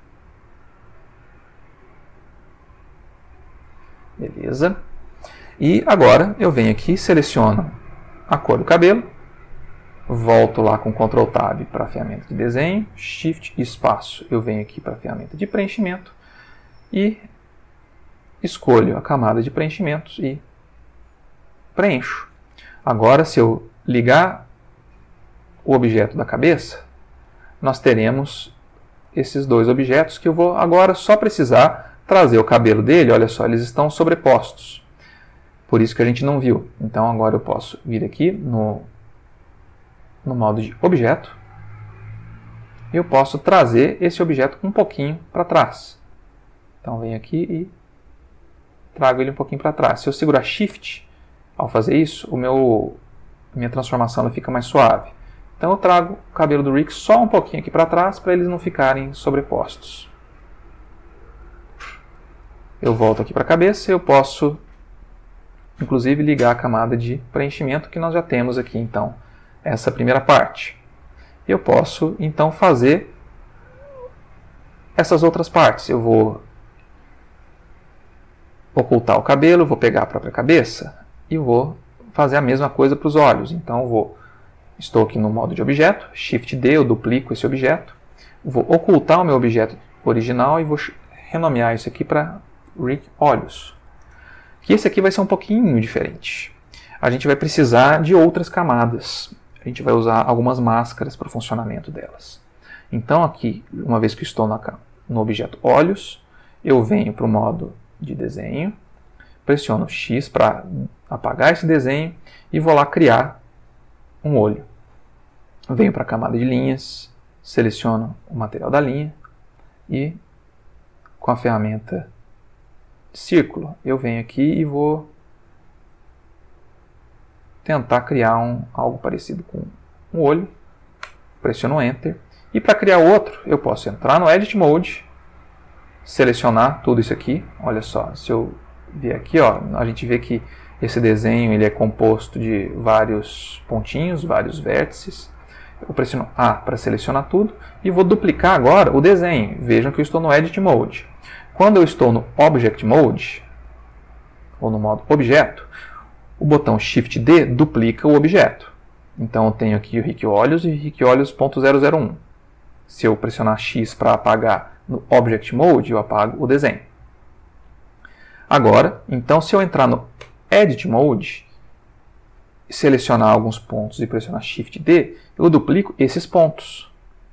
Beleza. E agora eu venho aqui, seleciono a cor do cabelo, volto lá com Ctrl Tab para a ferramenta de desenho, Shift e espaço, eu venho aqui para a ferramenta de preenchimento e escolho a camada de preenchimentos e preencho. Agora, se eu ligar o objeto da cabeça, nós teremos esses dois objetos que eu vou agora só precisar trazer o cabelo dele. Olha só, eles estão sobrepostos. Por isso que a gente não viu. Então agora eu posso vir aqui no modo de objeto e eu posso trazer esse objeto um pouquinho para trás. Então venho aqui e trago ele um pouquinho para trás. Se eu segurar Shift, ao fazer isso, minha transformação ela fica mais suave. Então eu trago o cabelo do Rick só um pouquinho aqui para trás para eles não ficarem sobrepostos. Eu volto aqui para a cabeça e eu posso inclusive ligar a camada de preenchimento que nós já temos aqui, então, essa primeira parte. Eu posso, então, fazer essas outras partes. Eu vou ocultar o cabelo, vou pegar a própria cabeça e vou fazer a mesma coisa para os olhos. Então, estou aqui no modo de objeto, Shift D, eu duplico esse objeto, vou ocultar o meu objeto original e vou renomear isso aqui para Rick Olhos. Que esse aqui vai ser um pouquinho diferente. A gente vai precisar de outras camadas. A gente vai usar algumas máscaras para o funcionamento delas. Então aqui, uma vez que estou no objeto Olhos, eu venho para o modo de desenho, pressiono X para apagar esse desenho e vou lá criar um olho. Venho para a camada de linhas, seleciono o material da linha e com a ferramenta círculo, eu venho aqui e vou tentar criar algo parecido com um olho, pressiono Enter, e para criar outro, eu posso entrar no Edit Mode, selecionar tudo isso aqui, olha só, se eu vier aqui, ó, a gente vê que esse desenho ele é composto de vários pontinhos, vários vértices. Eu pressiono A para selecionar tudo e vou duplicar agora o desenho. Vejam que eu estou no Edit Mode. Quando eu estou no Object Mode, ou no modo Objeto, o botão Shift D duplica o objeto. Então eu tenho aqui o Rick Olhos e Rick Olhos.001. Se eu pressionar X para apagar no Object Mode, eu apago o desenho. Agora, então, se eu entrar no Edit Mode, selecionar alguns pontos e pressionar Shift D, eu duplico esses pontos.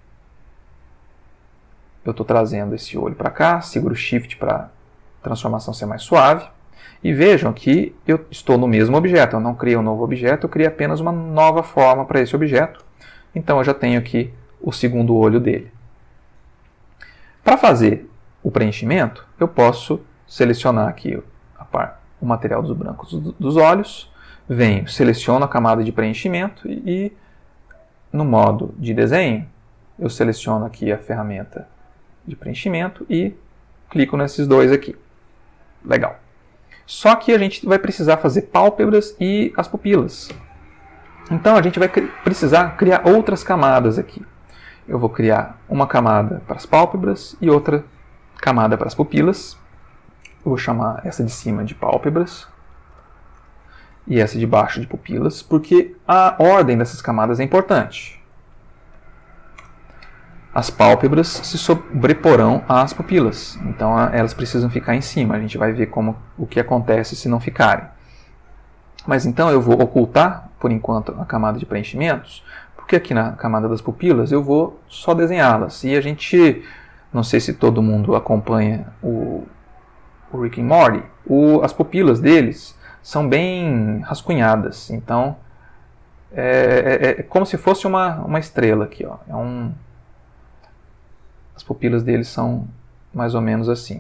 Eu estou trazendo esse olho para cá, seguro Shift para a transformação ser mais suave. E vejam que eu estou no mesmo objeto, eu não criei um novo objeto, eu criei apenas uma nova forma para esse objeto. Então eu já tenho aqui o segundo olho dele. Para fazer o preenchimento, eu posso selecionar aqui o material dos brancos dos olhos, venho, seleciono a camada de preenchimento e no modo de desenho, eu seleciono aqui a ferramenta de preenchimento e clico nesses dois aqui. Legal. Só que a gente vai precisar fazer pálpebras e as pupilas. Então a gente vai precisar criar outras camadas aqui. Eu vou criar uma camada para as pálpebras e outra camada para as pupilas. Eu vou chamar essa de cima de pálpebras e essa de baixo de pupilas, porque a ordem dessas camadas é importante. As pálpebras se sobreporão às pupilas, então elas precisam ficar em cima. A gente vai ver o que acontece se não ficarem. Mas então eu vou ocultar, por enquanto, a camada de preenchimentos, porque aqui na camada das pupilas eu vou só desenhá-las. E a gente, não sei se todo mundo acompanha o Rick and Morty, as pupilas deles são bem rascunhadas. Então é como se fosse uma estrela aqui, ó. As pupilas deles são mais ou menos assim.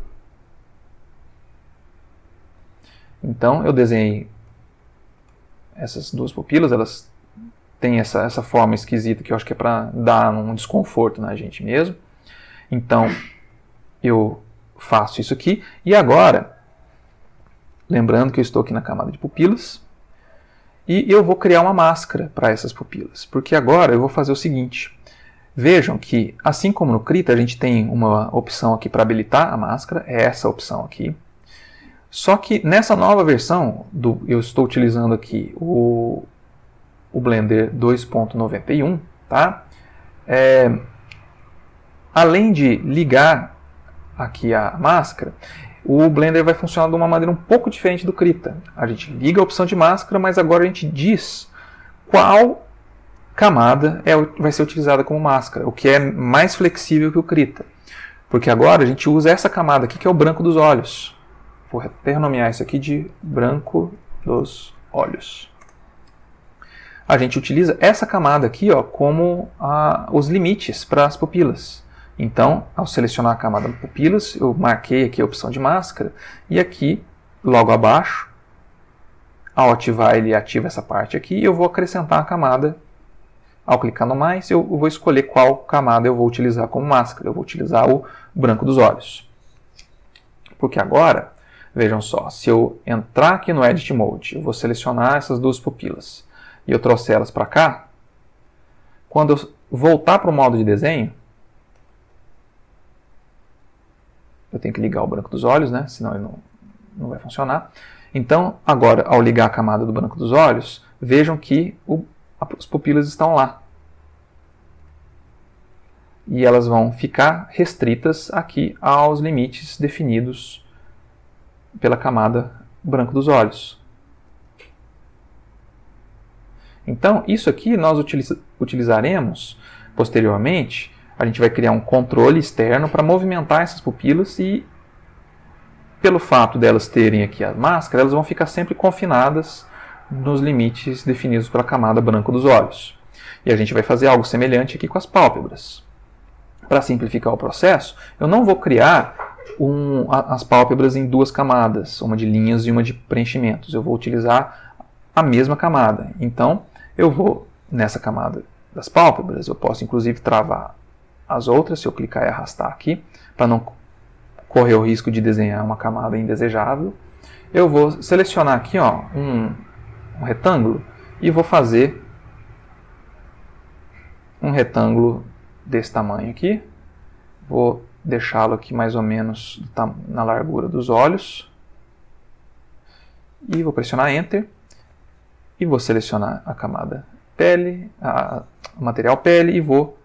Então eu desenhei essas duas pupilas, elas têm essa forma esquisita que eu acho que é para dar um desconforto na gente mesmo. Então eu faço isso aqui e agora, lembrando que eu estou aqui na camada de pupilas, e eu vou criar uma máscara para essas pupilas, porque agora eu vou fazer o seguinte. Vejam que, assim como no Krita, a gente tem uma opção aqui para habilitar a máscara, é essa opção aqui. Só que nessa nova versão, eu estou utilizando aqui o Blender 2.91, tá? Além de ligar aqui a máscara, o Blender vai funcionar de uma maneira um pouco diferente do Krita. A gente liga a opção de máscara, mas agora a gente diz qual camada vai ser utilizada como máscara, o que é mais flexível que o Krita. Porque agora a gente usa essa camada aqui, que é o branco dos olhos. Vou até renomear isso aqui de branco dos olhos. A gente utiliza essa camada aqui, ó, como os limites para as pupilas. Então, ao selecionar a camada de pupilas, eu marquei aqui a opção de máscara, e aqui, logo abaixo, ao ativar ele ativa essa parte aqui, e eu vou acrescentar a camada. Ao clicar no mais, eu vou escolher qual camada eu vou utilizar como máscara. Eu vou utilizar o branco dos olhos. Porque agora, vejam só, se eu entrar aqui no Edit Mode, eu vou selecionar essas duas pupilas e eu trouxer elas para cá, quando eu voltar para o modo de desenho, eu tenho que ligar o branco dos olhos, né? Senão ele não vai funcionar. Então, agora, ao ligar a camada do branco dos olhos, vejam que as pupilas estão lá. E elas vão ficar restritas aqui aos limites definidos pela camada branco dos olhos. Então, isso aqui nós utilizaremos posteriormente. A gente vai criar um controle externo para movimentar essas pupilas e, pelo fato delas terem aqui a máscara, elas vão ficar sempre confinadas nos limites definidos pela camada branco dos olhos. E a gente vai fazer algo semelhante aqui com as pálpebras. Para simplificar o processo, eu não vou criar as pálpebras em duas camadas, uma de linhas e uma de preenchimentos. Eu vou utilizar a mesma camada. Então, eu vou nessa camada das pálpebras, eu posso inclusive travar as outras, se eu clicar e arrastar aqui, para não correr o risco de desenhar uma camada indesejável. Eu vou selecionar aqui, ó, um retângulo e vou fazer um retângulo desse tamanho aqui. Vou deixá-lo aqui mais ou menos na largura dos olhos. E vou pressionar Enter. E vou selecionar a camada pele, o material pele, e vou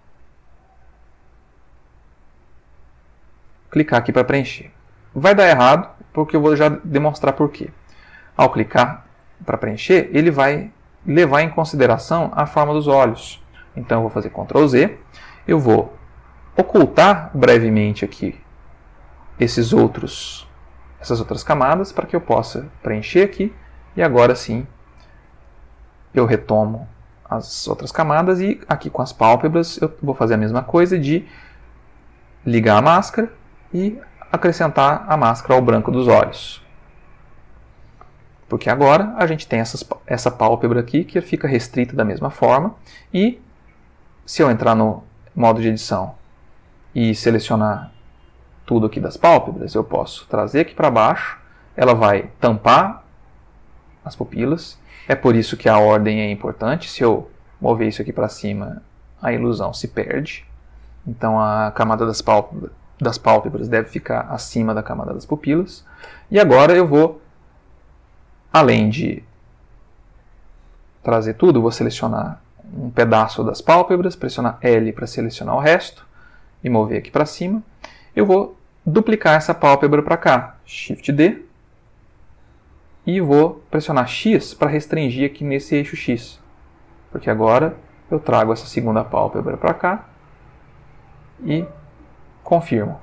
clicar aqui para preencher. Vai dar errado, porque eu vou já demonstrar por quê. Ao clicar para preencher, ele vai levar em consideração a forma dos olhos. Então eu vou fazer Ctrl Z, eu vou ocultar brevemente aqui essas outras camadas para que eu possa preencher aqui, e agora sim eu retomo as outras camadas e aqui com as pálpebras eu vou fazer a mesma coisa de ligar a máscara e acrescentar a máscara ao branco dos olhos. Porque agora a gente tem essa pálpebra aqui que fica restrita da mesma forma, e se eu entrar no modo de edição e selecionar tudo aqui das pálpebras, eu posso trazer aqui para baixo, ela vai tampar as pupilas. É por isso que a ordem é importante. Se eu mover isso aqui para cima, a ilusão se perde. Então a camada das pálpebras deve ficar acima da camada das pupilas. E agora eu vou, além de trazer tudo, vou selecionar um pedaço das pálpebras, pressionar L para selecionar o resto e mover aqui para cima. Eu vou duplicar essa pálpebra para cá, Shift D, e vou pressionar X para restringir aqui nesse eixo X, porque agora eu trago essa segunda pálpebra para cá e confirmo.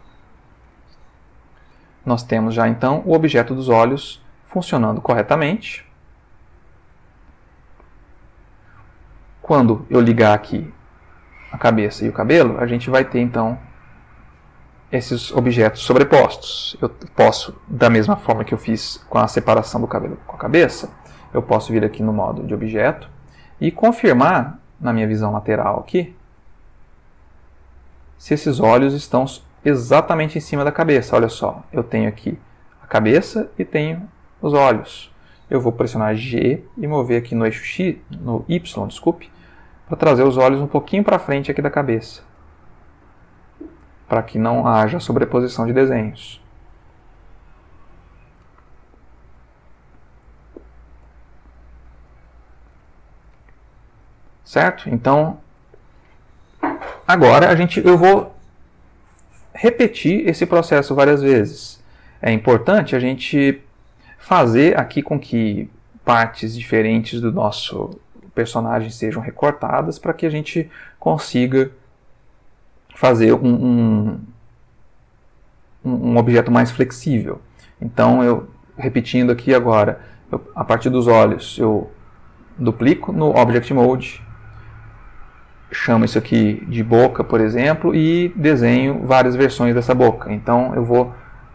Nós temos já então o objeto dos olhos funcionando corretamente. Quando eu ligar aqui a cabeça e o cabelo, a gente vai ter então esses objetos sobrepostos. Eu posso, da mesma forma que eu fiz com a separação do cabelo com a cabeça, eu posso vir aqui no modo de objeto e confirmar na minha visão lateral aqui se esses olhos estão exatamente em cima da cabeça. Olha só, eu tenho aqui a cabeça e tenho os olhos. Eu vou pressionar G e mover aqui no eixo X, no Y, desculpe, para trazer os olhos um pouquinho para frente aqui da cabeça, para que não haja sobreposição de desenhos. Certo? Então, agora eu vou repetir esse processo várias vezes. É importante a gente fazer aqui com que partes diferentes do nosso personagem sejam recortadas para que a gente consiga fazer um objeto mais flexível. Então, repetindo aqui agora, a partir dos olhos, eu duplico no Object Mode, chamo isso aqui de boca, por exemplo, e desenho várias versões dessa boca. Então, eu vou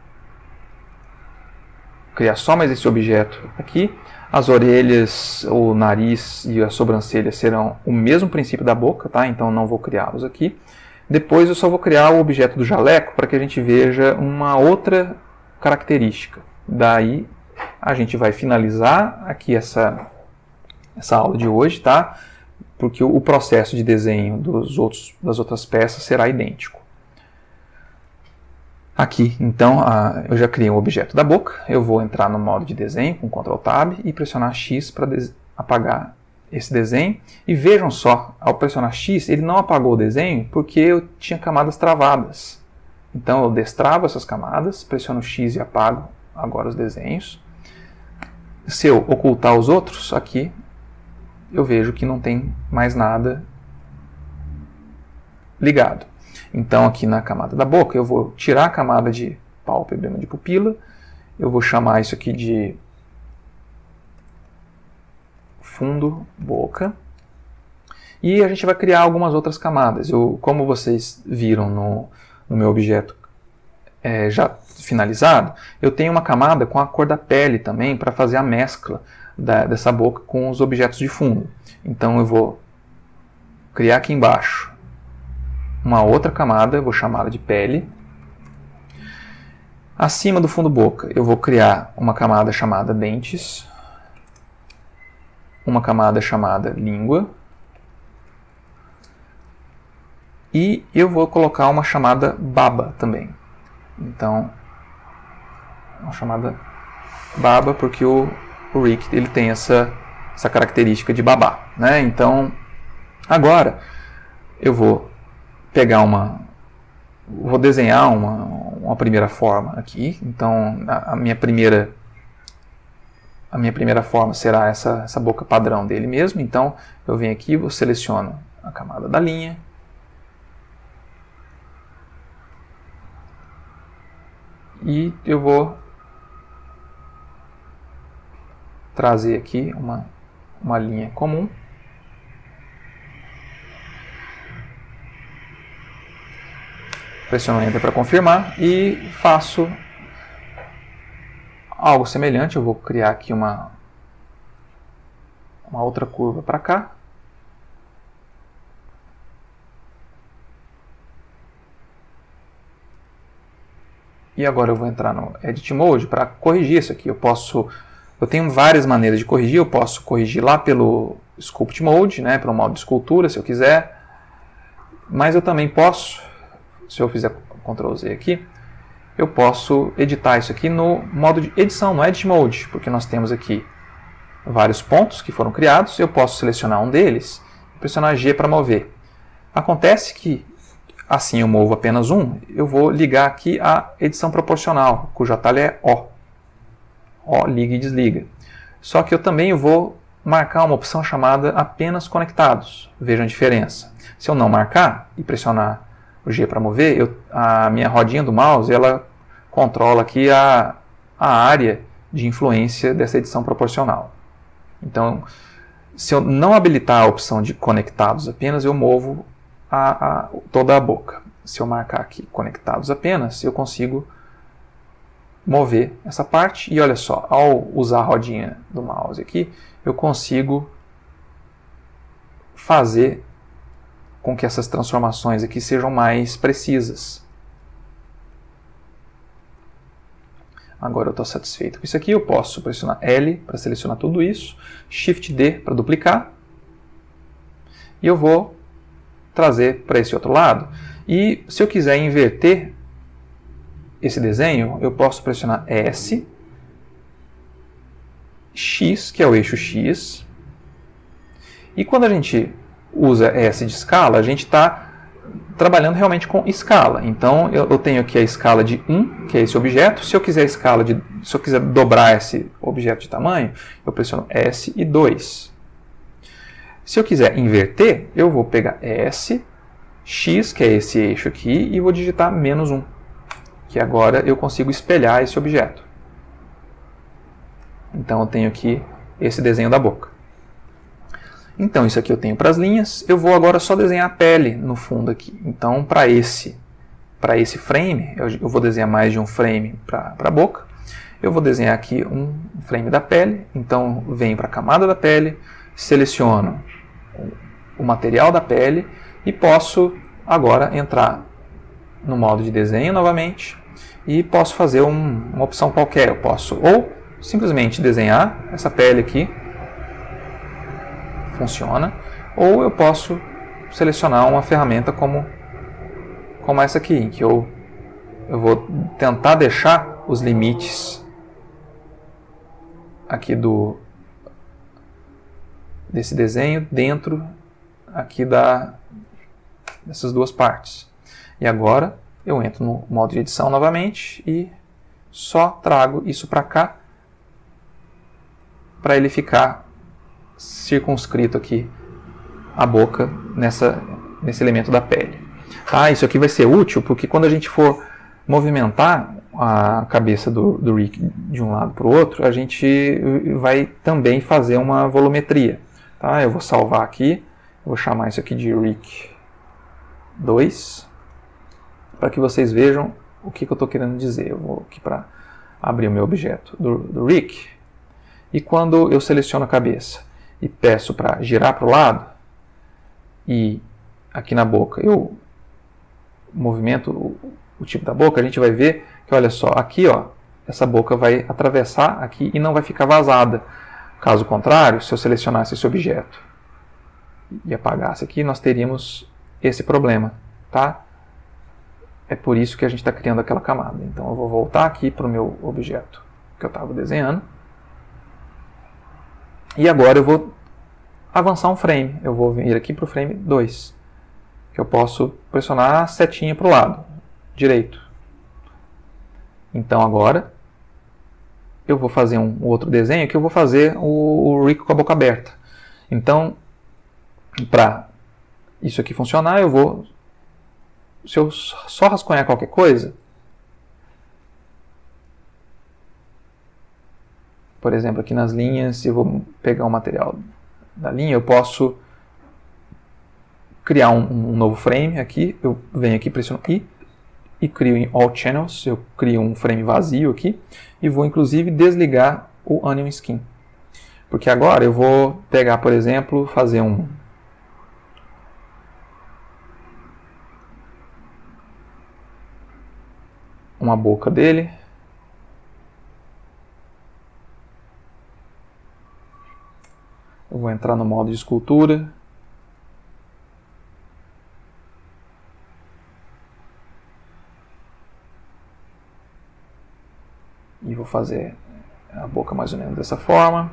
criar só mais esse objeto aqui. As orelhas, o nariz e a sobrancelha serão o mesmo princípio da boca, tá? Então, não vou criá-los aqui. Depois eu só vou criar o objeto do jaleco para que a gente veja uma outra característica. Daí a gente vai finalizar aqui essa aula de hoje, tá? Porque o processo de desenho das outras peças será idêntico. Aqui, então, eu já criei o objeto da boca. Eu vou entrar no modo de desenho com Ctrl Tab e pressionar X para apagar esse desenho. E vejam só, ao pressionar X, ele não apagou o desenho porque eu tinha camadas travadas. Então eu destravo essas camadas, pressiono X e apago agora os desenhos. Se eu ocultar os outros, aqui eu vejo que não tem mais nada ligado. Então aqui na camada da boca eu vou tirar a camada de pálpebra de pupila, eu vou chamar isso aqui de fundo boca, e a gente vai criar algumas outras camadas. Como vocês viram no meu objeto já finalizado, eu tenho uma camada com a cor da pele também para fazer a mescla dessa boca com os objetos de fundo. Então eu vou criar aqui embaixo uma outra camada, eu vou chamá-la de pele. Acima do fundo boca eu vou criar uma camada chamada dentes, uma camada chamada língua, e eu vou colocar uma chamada baba também. Então, uma chamada baba porque o Rick ele tem essa característica de babá, né? Então, agora eu vou pegar vou desenhar uma primeira forma aqui. Então, a minha primeira a minha primeira forma será essa boca padrão dele mesmo. Então, eu venho aqui, eu seleciono a camada da linha. E eu vou trazer aqui uma linha comum. Pressiono Enter para confirmar e faço algo semelhante. Eu vou criar aqui uma outra curva para cá. E agora eu vou entrar no Edit Mode para corrigir isso aqui. Eu tenho várias maneiras de corrigir. Eu posso corrigir lá pelo Sculpt Mode, né, pelo modo de escultura, se eu quiser. Mas eu também posso, se eu fizer Ctrl Z aqui, eu posso editar isso aqui no modo de edição, no Edit Mode, porque nós temos aqui vários pontos que foram criados. Eu posso selecionar um deles e pressionar G para mover. Acontece que, assim eu movo apenas um, eu vou ligar aqui a edição proporcional, cujo atalho é O. O, liga e desliga. Só que eu também vou marcar uma opção chamada apenas conectados. Vejam a diferença. Se eu não marcar e pressionar o G para mover, a minha rodinha do mouse ela controla aqui a área de influência dessa edição proporcional. Então, se eu não habilitar a opção de conectados apenas, eu movo toda a boca. Se eu marcar aqui conectados apenas, eu consigo mover essa parte. E olha só, ao usar a rodinha do mouse aqui, eu consigo fazer com que essas transformações aqui sejam mais precisas. Agora eu estou satisfeito com isso aqui. Eu posso pressionar L para selecionar tudo isso, Shift D para duplicar, e eu vou trazer para esse outro lado. E se eu quiser inverter esse desenho, eu posso pressionar S, X, que é o eixo X, e quando a gente usa S de escala, a gente está trabalhando realmente com escala. Então eu tenho aqui a escala de 1, que é esse objeto. Se eu quiser dobrar esse objeto de tamanho, eu pressiono S e 2. Se eu quiser inverter, eu vou pegar S, X, que é esse eixo aqui, e vou digitar -1, que agora eu consigo espelhar esse objeto. Então eu tenho aqui esse desenho da boca. Então isso aqui eu tenho para as linhas. Eu vou agora só desenhar a pele no fundo aqui. Então para esse frame, eu vou desenhar mais de um frame para a boca. Eu vou desenhar aqui um frame da pele. Então venho para a camada da pele, seleciono o material da pele e posso agora entrar no modo de desenho novamente e posso fazer uma opção qualquer. Eu posso ou simplesmente desenhar essa pele aqui, funciona, ou eu posso selecionar uma ferramenta como essa aqui, em que eu vou tentar deixar os limites aqui desse desenho dentro aqui dessas duas partes. E agora eu entro no modo de edição novamente e só trago isso para cá para ele ficar circunscrito aqui a boca nesse elemento da pele. Tá? Isso aqui vai ser útil porque quando a gente for movimentar a cabeça do Rick de um lado para o outro, a gente vai também fazer uma volumetria. Tá? Eu vou salvar aqui, vou chamar isso aqui de Rick 2, para que vocês vejam o que eu estou querendo dizer. Eu vou aqui para abrir o meu objeto do Rick, e quando eu seleciono a cabeça e peço para girar para o lado, e aqui na boca eu movimento o tipo da boca, a gente vai ver que, olha só, aqui ó, essa boca vai atravessar aqui e não vai ficar vazada. Caso contrário, se eu selecionasse esse objeto e apagasse aqui, nós teríamos esse problema, tá? É por isso que a gente está criando aquela camada. Então eu vou voltar aqui para o meu objeto que eu estava desenhando. E agora eu vou avançar um frame. Eu vou vir aqui para o frame 2, que eu posso pressionar a setinha para o lado direito. Então agora eu vou fazer um outro desenho que eu vou fazer o Rick com a boca aberta. Então, para isso aqui funcionar, se eu só rascunhar qualquer coisa, por exemplo, aqui nas linhas, se eu vou pegar o material da linha, eu posso criar um novo frame aqui, eu venho aqui, pressiono I e crio em All Channels, eu crio um frame vazio aqui e vou inclusive desligar o Onion Skin. Porque agora eu vou pegar, por exemplo, fazer uma boca dele. Eu vou entrar no modo de escultura. E vou fazer a boca mais ou menos dessa forma.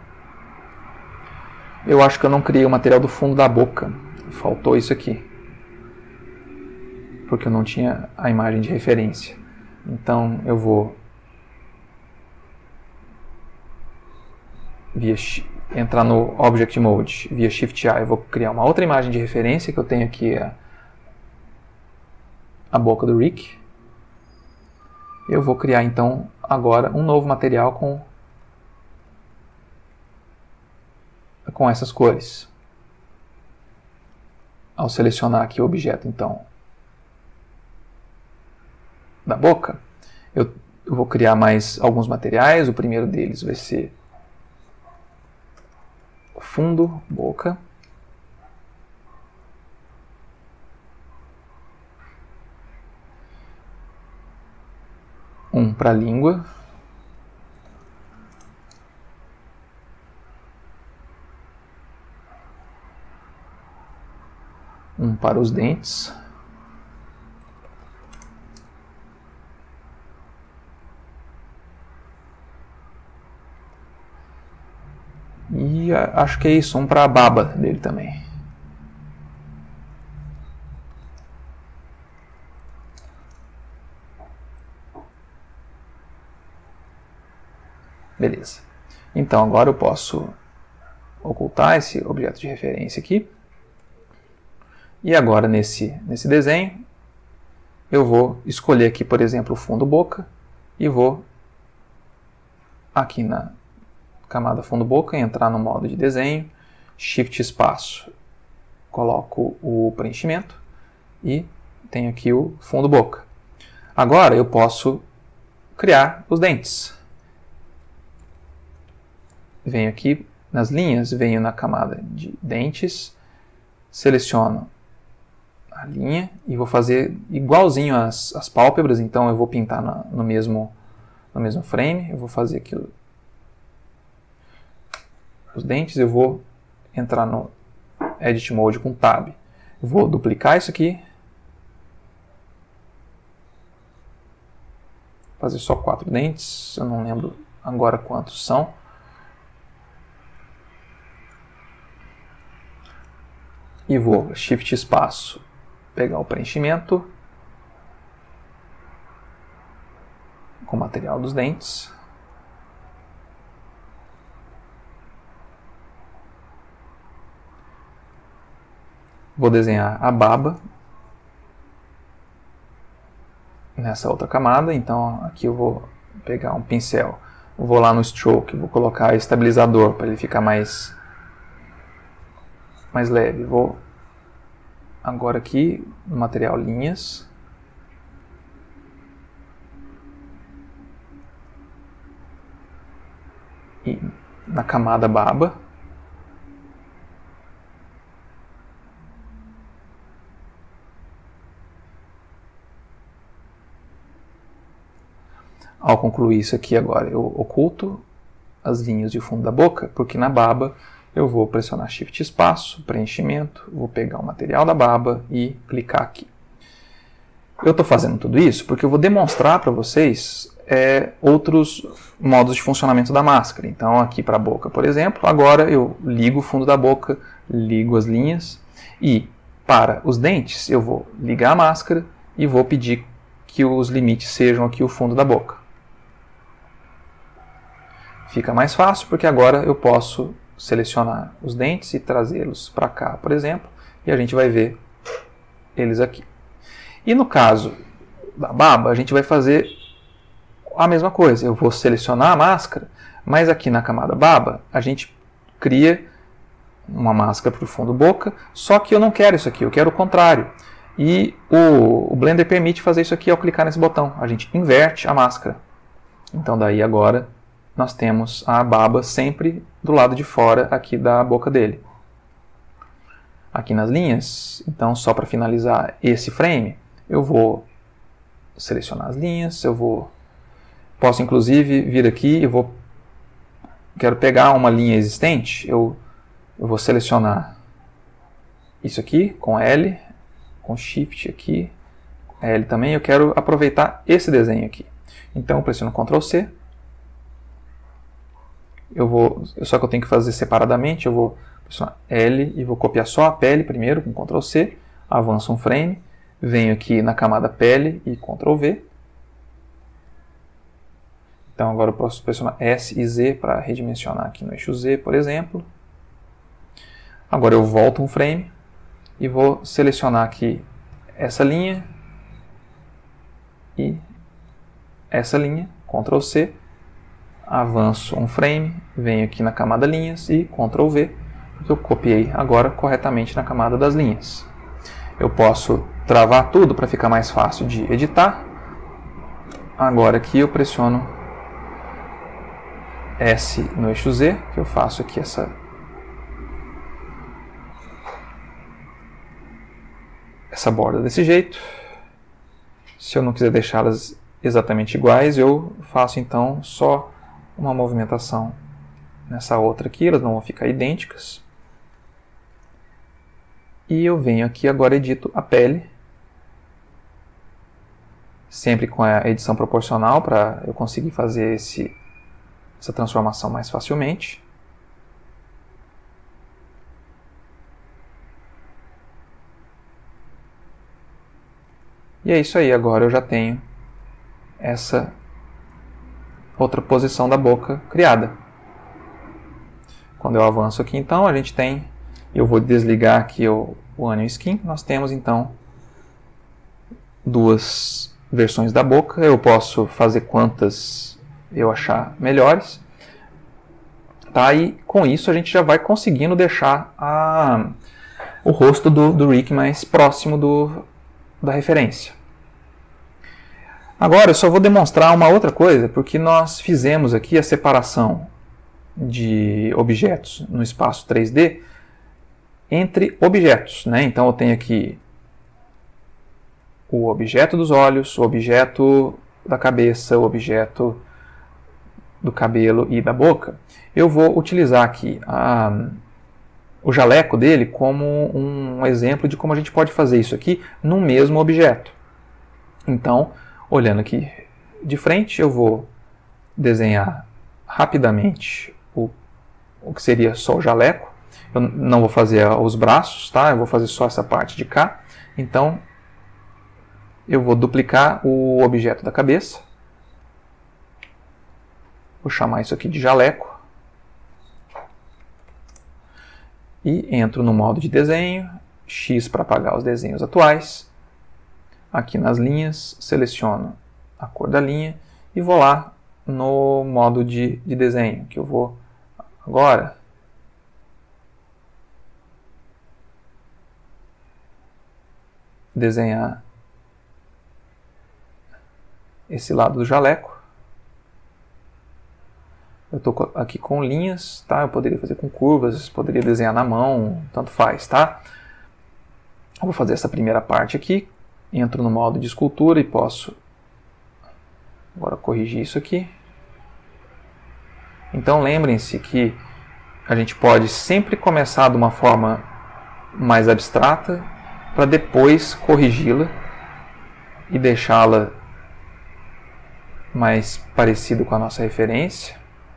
Eu acho que eu não criei o material do fundo da boca. Faltou isso aqui. Porque eu não tinha a imagem de referência. Então eu vou entrar no Object Mode via Shift A. Eu vou criar uma outra imagem de referência que eu tenho aqui, a boca do Rick. Eu vou criar então agora um novo material com essas cores. Ao selecionar aqui o objeto então da boca, eu vou criar mais alguns materiais. O primeiro deles vai ser o fundo boca. Um para a língua. Um para os dentes. E acho que é isso, um para a baba dele também. Beleza. Então agora eu posso ocultar esse objeto de referência aqui. E agora nesse desenho eu vou escolher aqui, por exemplo, o fundo boca e vou aqui na camada fundo boca entrar no modo de desenho, Shift espaço, coloco o preenchimento e tenho aqui o fundo boca. Agora eu posso criar os dentes. Venho aqui nas linhas, venho na camada de dentes, seleciono a linha e vou fazer igualzinho as pálpebras. Então eu vou pintar no mesmo frame. Eu vou fazer aqui os dentes. Eu vou entrar no Edit Mode com Tab. Eu vou duplicar isso aqui, fazer só 4 dentes. Eu não lembro agora quantos são. E vou Shift espaço, pegar o preenchimento com o material dos dentes. Vou desenhar a baba nessa outra camada. Então aqui eu vou pegar um pincel, vou lá no Stroke, vou colocar estabilizador para ele ficar mais leve. Vou agora aqui no material linhas, e na camada baba ao concluir isso aqui agora eu oculto as linhas de fundo da boca, porque na baba eu vou pressionar Shift espaço, preenchimento, vou pegar o material da baba e clicar aqui. Eu estou fazendo tudo isso porque eu vou demonstrar para vocês outros modos de funcionamento da máscara. Então aqui para a boca, por exemplo, agora eu ligo o fundo da boca, ligo as linhas e para os dentes eu vou ligar a máscara e vou pedir que os limites sejam aqui o fundo da boca. Fica mais fácil porque agora eu posso selecionar os dentes e trazê-los para cá, por exemplo, e a gente vai ver eles aqui. E no caso da baba, a gente vai fazer a mesma coisa. Eu vou selecionar a máscara, mas aqui na camada baba, a gente cria uma máscara para o fundo boca, só que eu não quero isso aqui, eu quero o contrário. E o Blender permite fazer isso aqui ao clicar nesse botão. A gente inverte a máscara. Então daí agora nós temos a baba sempre do lado de fora aqui da boca dele. Aqui nas linhas, então só para finalizar esse frame, eu vou selecionar as linhas, posso inclusive vir aqui e quero pegar uma linha existente, eu vou selecionar isso aqui com L, com Shift aqui, L também, eu quero aproveitar esse desenho aqui. Então eu pressiono Ctrl C, só que eu tenho que fazer separadamente, eu vou pressionar L e vou copiar só a pele primeiro com Ctrl C, avanço um frame, venho aqui na camada pele e Ctrl V. Então agora eu posso pressionar S e Z para redimensionar aqui no eixo Z, por exemplo. Agora eu volto um frame e vou selecionar aqui essa linha e essa linha, Ctrl C, avanço um frame, venho aqui na camada linhas e Ctrl V, porque eu copiei agora corretamente na camada das linhas. Eu posso travar tudo para ficar mais fácil de editar. Agora aqui eu pressiono S no eixo Z, que eu faço aqui essa borda desse jeito. Se eu não quiser deixá-las exatamente iguais, eu faço então só uma movimentação nessa outra aqui, elas não vão ficar idênticas. E eu venho aqui agora edito a pele, sempre com a edição proporcional para eu conseguir fazer essa transformação mais facilmente. E é isso aí, agora eu já tenho essa outra posição da boca criada. Quando eu avanço aqui então, a gente tem, eu vou desligar aqui o Onion Skin, nós temos então duas versões da boca, eu posso fazer quantas eu achar melhores. Tá? E com isso a gente já vai conseguindo deixar o rosto do Rick mais próximo da referência. Agora eu só vou demonstrar uma outra coisa, porque nós fizemos aqui a separação de objetos no espaço 3D entre objetos, né? Então eu tenho aqui o objeto dos olhos, o objeto da cabeça, o objeto do cabelo e da boca. Eu vou utilizar aqui o jaleco dele como um exemplo de como a gente pode fazer isso aqui no mesmo objeto. Então, olhando aqui de frente, eu vou desenhar rapidamente o que seria só o jaleco. Eu não vou fazer os braços, tá? Eu vou fazer só essa parte de cá. Então, eu vou duplicar o objeto da cabeça. Vou chamar isso aqui de jaleco. E entro no modo de desenho, X para apagar os desenhos atuais. Aqui nas linhas, seleciono a cor da linha e vou lá no modo de desenho, que eu vou agora desenhar esse lado do jaleco. Eu estou aqui com linhas, tá? Eu poderia fazer com curvas, poderia desenhar na mão, tanto faz, tá? Eu vou fazer essa primeira parte aqui. Entro no modo de escultura e posso agora corrigir isso aqui. Então lembrem-se que a gente pode sempre começar de uma forma mais abstrata para depois corrigi-la e deixá-la mais parecida com a nossa referência.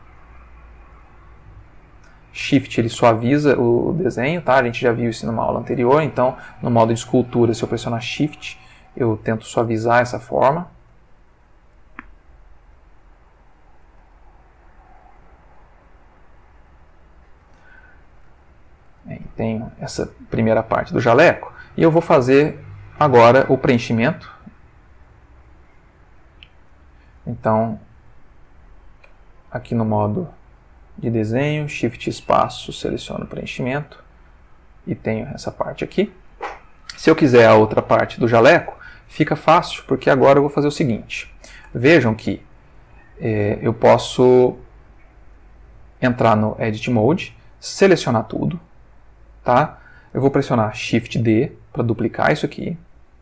Shift ele suaviza o desenho, tá? A gente já viu isso numa aula anterior, então no modo de escultura, se eu pressionar Shift, eu tento suavizar essa forma. tenho essa primeira parte do jaleco. E eu vou fazer agora o preenchimento. Então, aqui no modo de desenho, Shift espaço, seleciono o preenchimento e tenho essa parte aqui. Se eu quiser a outra parte do jaleco, fica fácil, porque agora eu vou fazer o seguinte. Vejam que eu posso entrar no Edit Mode, selecionar tudo, tá? Eu vou pressionar Shift D para duplicar isso aqui.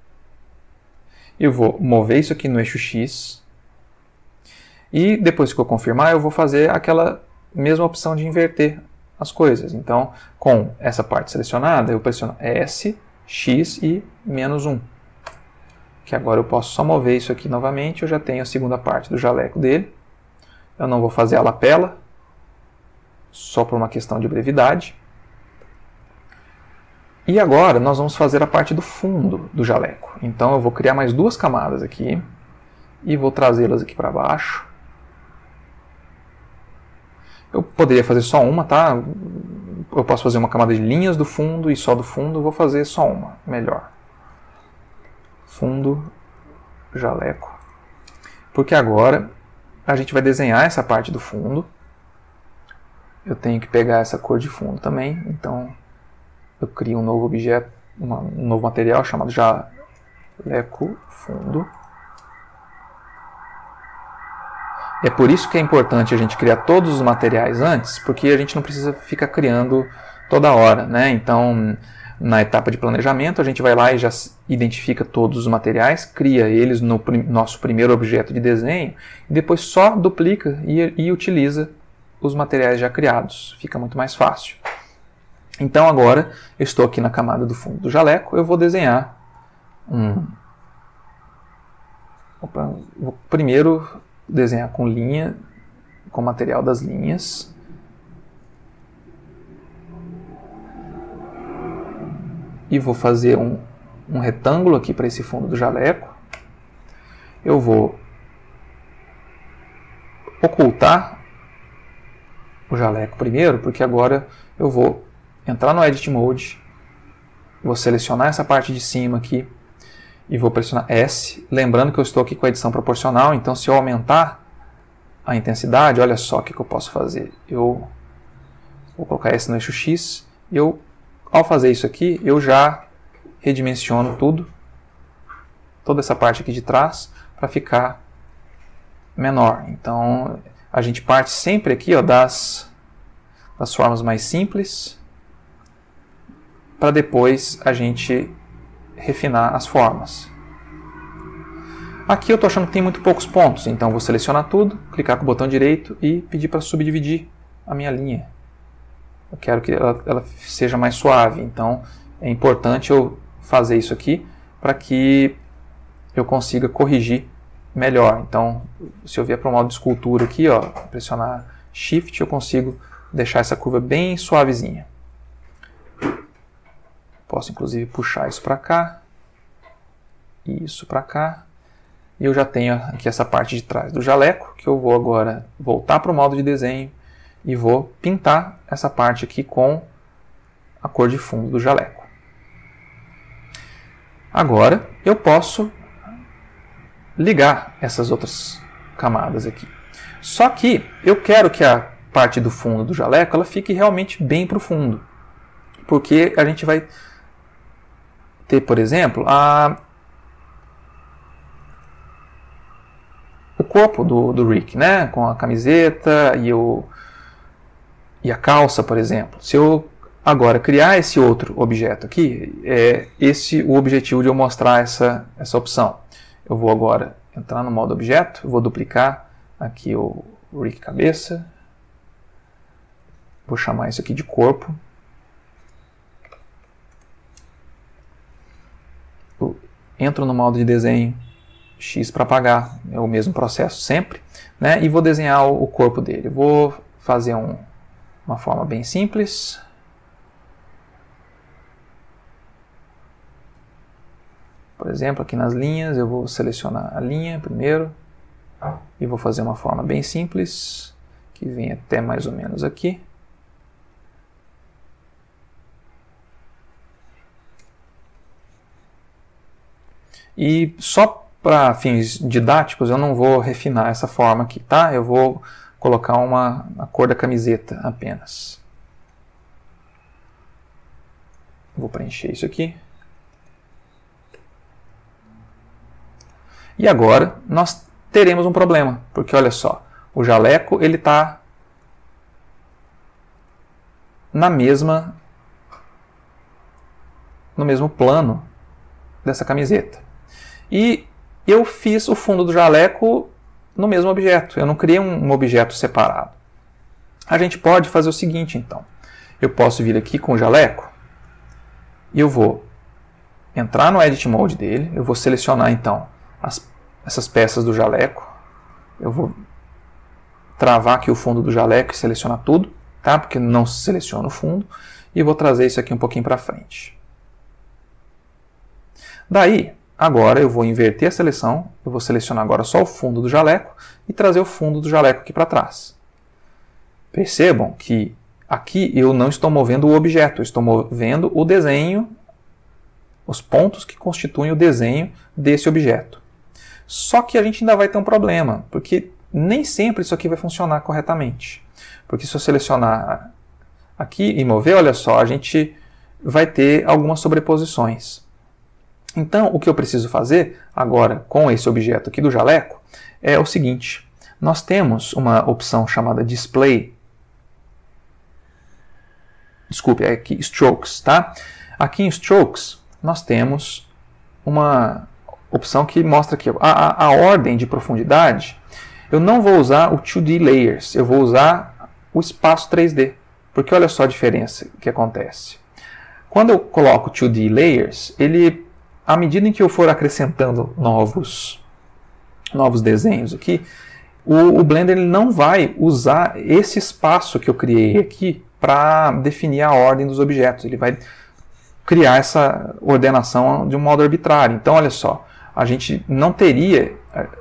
Eu vou mover isso aqui no eixo X. E depois que eu confirmar, eu vou fazer aquela mesma opção de inverter as coisas. Então, com essa parte selecionada, eu pressiono S, X e -1. Que agora eu posso só mover isso aqui novamente, eu já tenho a segunda parte do jaleco dele. Eu não vou fazer a lapela, só por uma questão de brevidade. E agora nós vamos fazer a parte do fundo do jaleco. Então eu vou criar mais duas camadas aqui e vou trazê-las aqui para baixo. Eu poderia fazer só uma, tá? Eu posso fazer uma camada de linhas do fundo e só do fundo, vou fazer só uma, melhor. Fundo, jaleco. Porque agora a gente vai desenhar essa parte do fundo. Eu tenho que pegar essa cor de fundo também, então eu crio um novo objeto, um novo material chamado jaleco fundo. É por isso que é importante a gente criar todos os materiais antes, porque a gente não precisa ficar criando toda hora, né? Então, na etapa de planejamento, a gente vai lá e já identifica todos os materiais, cria eles no nosso primeiro objeto de desenho, e depois só duplica e utiliza os materiais já criados. Fica muito mais fácil. Então agora, eu estou aqui na camada do fundo do jaleco, eu vou desenhar vou primeiro desenhar com linha, com material das linhas. E vou fazer um retângulo aqui para esse fundo do jaleco. Eu vou ocultar o jaleco primeiro, porque agora eu vou entrar no Edit Mode, vou selecionar essa parte de cima aqui e vou pressionar S, lembrando que eu estou aqui com a edição proporcional, então se eu aumentar a intensidade, olha só o que eu posso fazer. Eu vou colocar S no eixo X e ao fazer isso aqui, eu já redimensiono tudo, toda essa parte aqui de trás, para ficar menor. Então, a gente parte sempre aqui das formas mais simples, para depois a gente refinar as formas. Aqui eu estou achando que tem muito poucos pontos, então vou selecionar tudo, clicar com o botão direito e pedir para subdividir a minha linha. Eu quero que ela seja mais suave, então é importante eu fazer isso aqui para que eu consiga corrigir melhor. Então, se eu vier para o modo de escultura aqui, ó, pressionar Shift, eu consigo deixar essa curva bem suavezinha. Posso inclusive puxar isso para cá, e isso para cá, e eu já tenho aqui essa parte de trás do jaleco, que eu vou agora voltar para o modo de desenho e vou pintar essa parte aqui com a cor de fundo do jaleco. Agora eu posso ligar essas outras camadas aqui. Só que eu quero que a parte do fundo do jaleco ela fique realmente bem para o fundo, porque a gente vai ter, por exemplo, o corpo do Rick, né? Com a camiseta e a calça, por exemplo. Se eu agora criar esse outro objeto aqui, é esse o objetivo de eu mostrar essa opção. Eu vou agora entrar no modo objeto, vou duplicar aqui o Rick cabeça, vou chamar isso aqui de corpo. Eu entro no modo de desenho, X para apagar, é o mesmo processo sempre, né? E vou desenhar o corpo dele. Vou fazer uma forma bem simples. Por exemplo, aqui nas linhas, eu vou selecionar a linha primeiro e vou fazer uma forma bem simples, que vem até mais ou menos aqui. E só para fins didáticos eu não vou refinar essa forma aqui, tá? Eu vou colocar a cor da camiseta apenas. Vou preencher isso aqui. E agora nós teremos um problema, porque olha só, o jaleco ele está no mesmo plano dessa camiseta. E eu fiz o fundo do jaleco no mesmo objeto, eu não criei um objeto separado. A gente pode fazer o seguinte então, eu posso vir aqui com o jaleco e eu vou entrar no Edit Mode dele, eu vou selecionar então essas peças do jaleco, eu vou travar aqui o fundo do jaleco e selecionar tudo, tá? Porque não se seleciona o fundo, e vou trazer isso aqui um pouquinho para frente. Daí, agora eu vou inverter a seleção, eu vou selecionar agora só o fundo do jaleco e trazer o fundo do jaleco aqui para trás. Percebam que aqui eu não estou movendo o objeto, eu estou movendo o desenho, os pontos que constituem o desenho desse objeto. Só que a gente ainda vai ter um problema, porque nem sempre isso aqui vai funcionar corretamente. Porque se eu selecionar aqui e mover, olha só, a gente vai ter algumas sobreposições. Então, o que eu preciso fazer agora com esse objeto aqui do jaleco é o seguinte. Nós temos uma opção chamada Display. Desculpe, é aqui Strokes, tá? Aqui em Strokes, nós temos uma opção que mostra aqui a ordem de profundidade. Eu não vou usar o 2D Layers, eu vou usar o espaço 3D. Porque olha só a diferença que acontece. Quando eu coloco 2D Layers, à medida em que eu for acrescentando novos desenhos aqui, o Blender ele não vai usar esse espaço que eu criei aqui para definir a ordem dos objetos. Ele vai criar essa ordenação de um modo arbitrário. Então, olha só, a gente não teria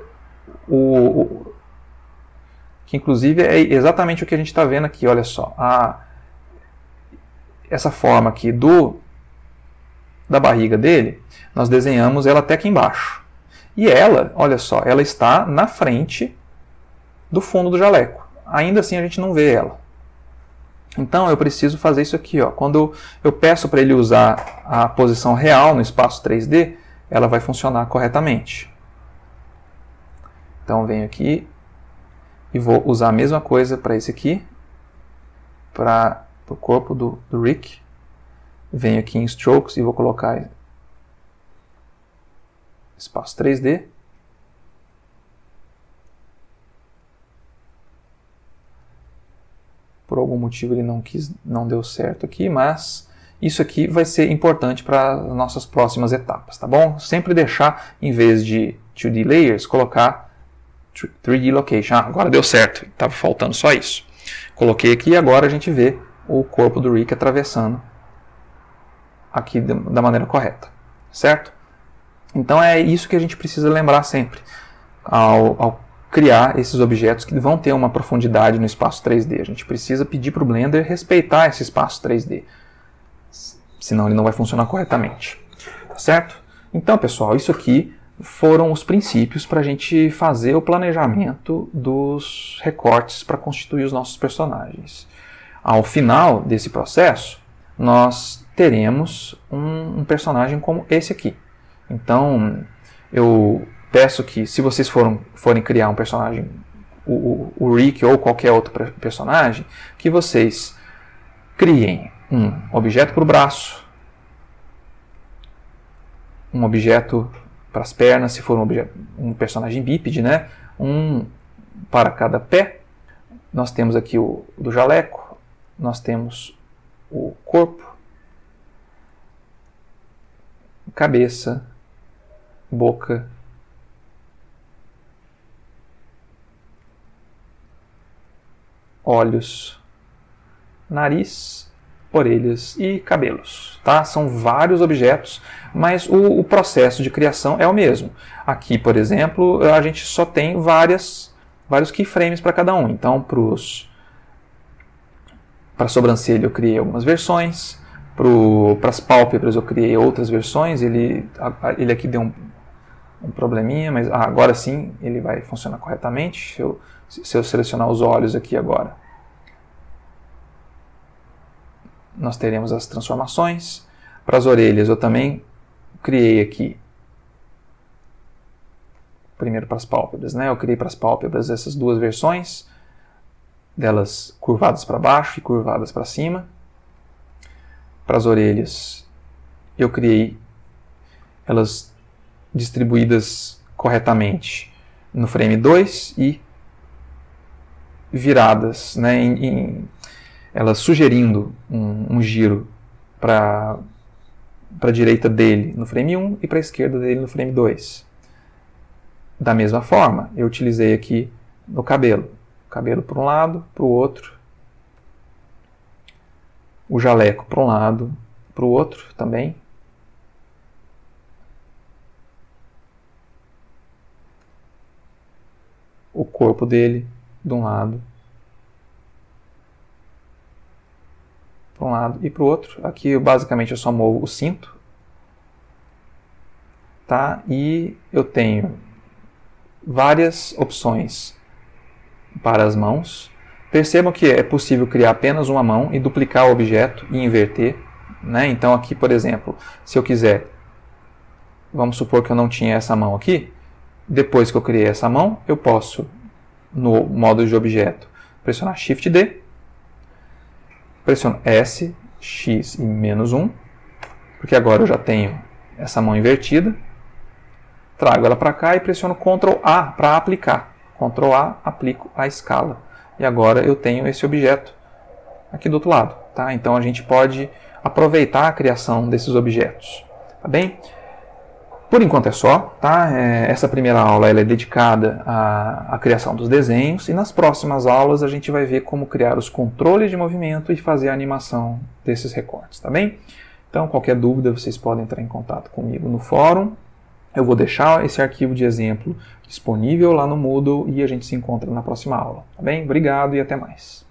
que inclusive é exatamente o que a gente está vendo aqui, olha só, essa forma aqui da barriga dele, nós desenhamos ela até aqui embaixo. E ela, olha só, ela está na frente do fundo do jaleco. Ainda assim a gente não vê ela. Então eu preciso fazer isso aqui, ó. Quando eu peço para ele usar a posição real no espaço 3D, ela vai funcionar corretamente. Então venho aqui e vou usar a mesma coisa para esse aqui, para o corpo do Rick. Venho aqui em Strokes e vou colocar espaço 3D. Por algum motivo ele não deu certo aqui, mas isso aqui vai ser importante para as nossas próximas etapas, tá bom? Sempre deixar, em vez de 2D Layers, colocar 3D Location. Agora deu certo, estava faltando só isso. Coloquei aqui e agora a gente vê o corpo do Rick atravessando aqui da maneira correta, certo? Então é isso que a gente precisa lembrar sempre ao criar esses objetos que vão ter uma profundidade no espaço 3D. A gente precisa pedir para o Blender respeitar esse espaço 3D, senão ele não vai funcionar corretamente, certo? Então, pessoal, isso aqui foram os princípios para a gente fazer o planejamento dos recortes para constituir os nossos personagens. Ao final desse processo, nós teremos um personagem como esse aqui. Então, eu peço que, se vocês forem criar um personagem, o Rick ou qualquer outro personagem, que vocês criem um objeto para o braço, um objeto para as pernas, se for um personagem bípede, né? Um para cada pé. Nós temos aqui o do jaleco, nós temos o corpo, cabeça, boca, olhos, nariz, orelhas e cabelos, tá? São vários objetos, mas o processo de criação é o mesmo. Aqui, por exemplo, a gente só tem vários keyframes para cada um. Então, para a sobrancelha eu criei algumas versões, para as pálpebras eu criei outras versões. Ele aqui deu um probleminha, mas agora sim ele vai funcionar corretamente. Se eu selecionar os olhos aqui agora, nós teremos as transformações. Para as orelhas eu também criei aqui, primeiro para as pálpebras, né? Eu criei para as pálpebras essas duas versões, delas curvadas para baixo e curvadas para cima. Para as orelhas eu criei elas distribuídas corretamente no frame 2 e viradas, né, elas sugerindo um giro para a direita dele no frame 1 e para a esquerda dele no frame 2. Da mesma forma, eu utilizei aqui no cabelo. Cabelo para um lado, para o outro. O jaleco para um lado, para o outro também. O corpo dele de um lado, para um lado e para o outro. Aqui basicamente eu só movo o cinto, tá? E eu tenho várias opções para as mãos. Percebam que é possível criar apenas uma mão e duplicar o objeto e inverter, né? Então aqui, por exemplo, se eu quiser, vamos supor que eu não tinha essa mão aqui. Depois que eu criei essa mão, eu posso, no modo de objeto, pressionar Shift D, pressiono S, X e menos 1, porque agora eu já tenho essa mão invertida. Trago ela para cá e pressiono Ctrl A para aplicar. Ctrl A, aplico a escala. E agora eu tenho esse objeto aqui do outro lado. Tá? Então a gente pode aproveitar a criação desses objetos. Tá bem? Por enquanto é só, tá? Essa primeira aula ela é dedicada à criação dos desenhos e nas próximas aulas a gente vai ver como criar os controles de movimento e fazer a animação desses recortes, tá bem? Então, qualquer dúvida vocês podem entrar em contato comigo no fórum. Eu vou deixar esse arquivo de exemplo disponível lá no Moodle e a gente se encontra na próxima aula, tá bem? Obrigado e até mais.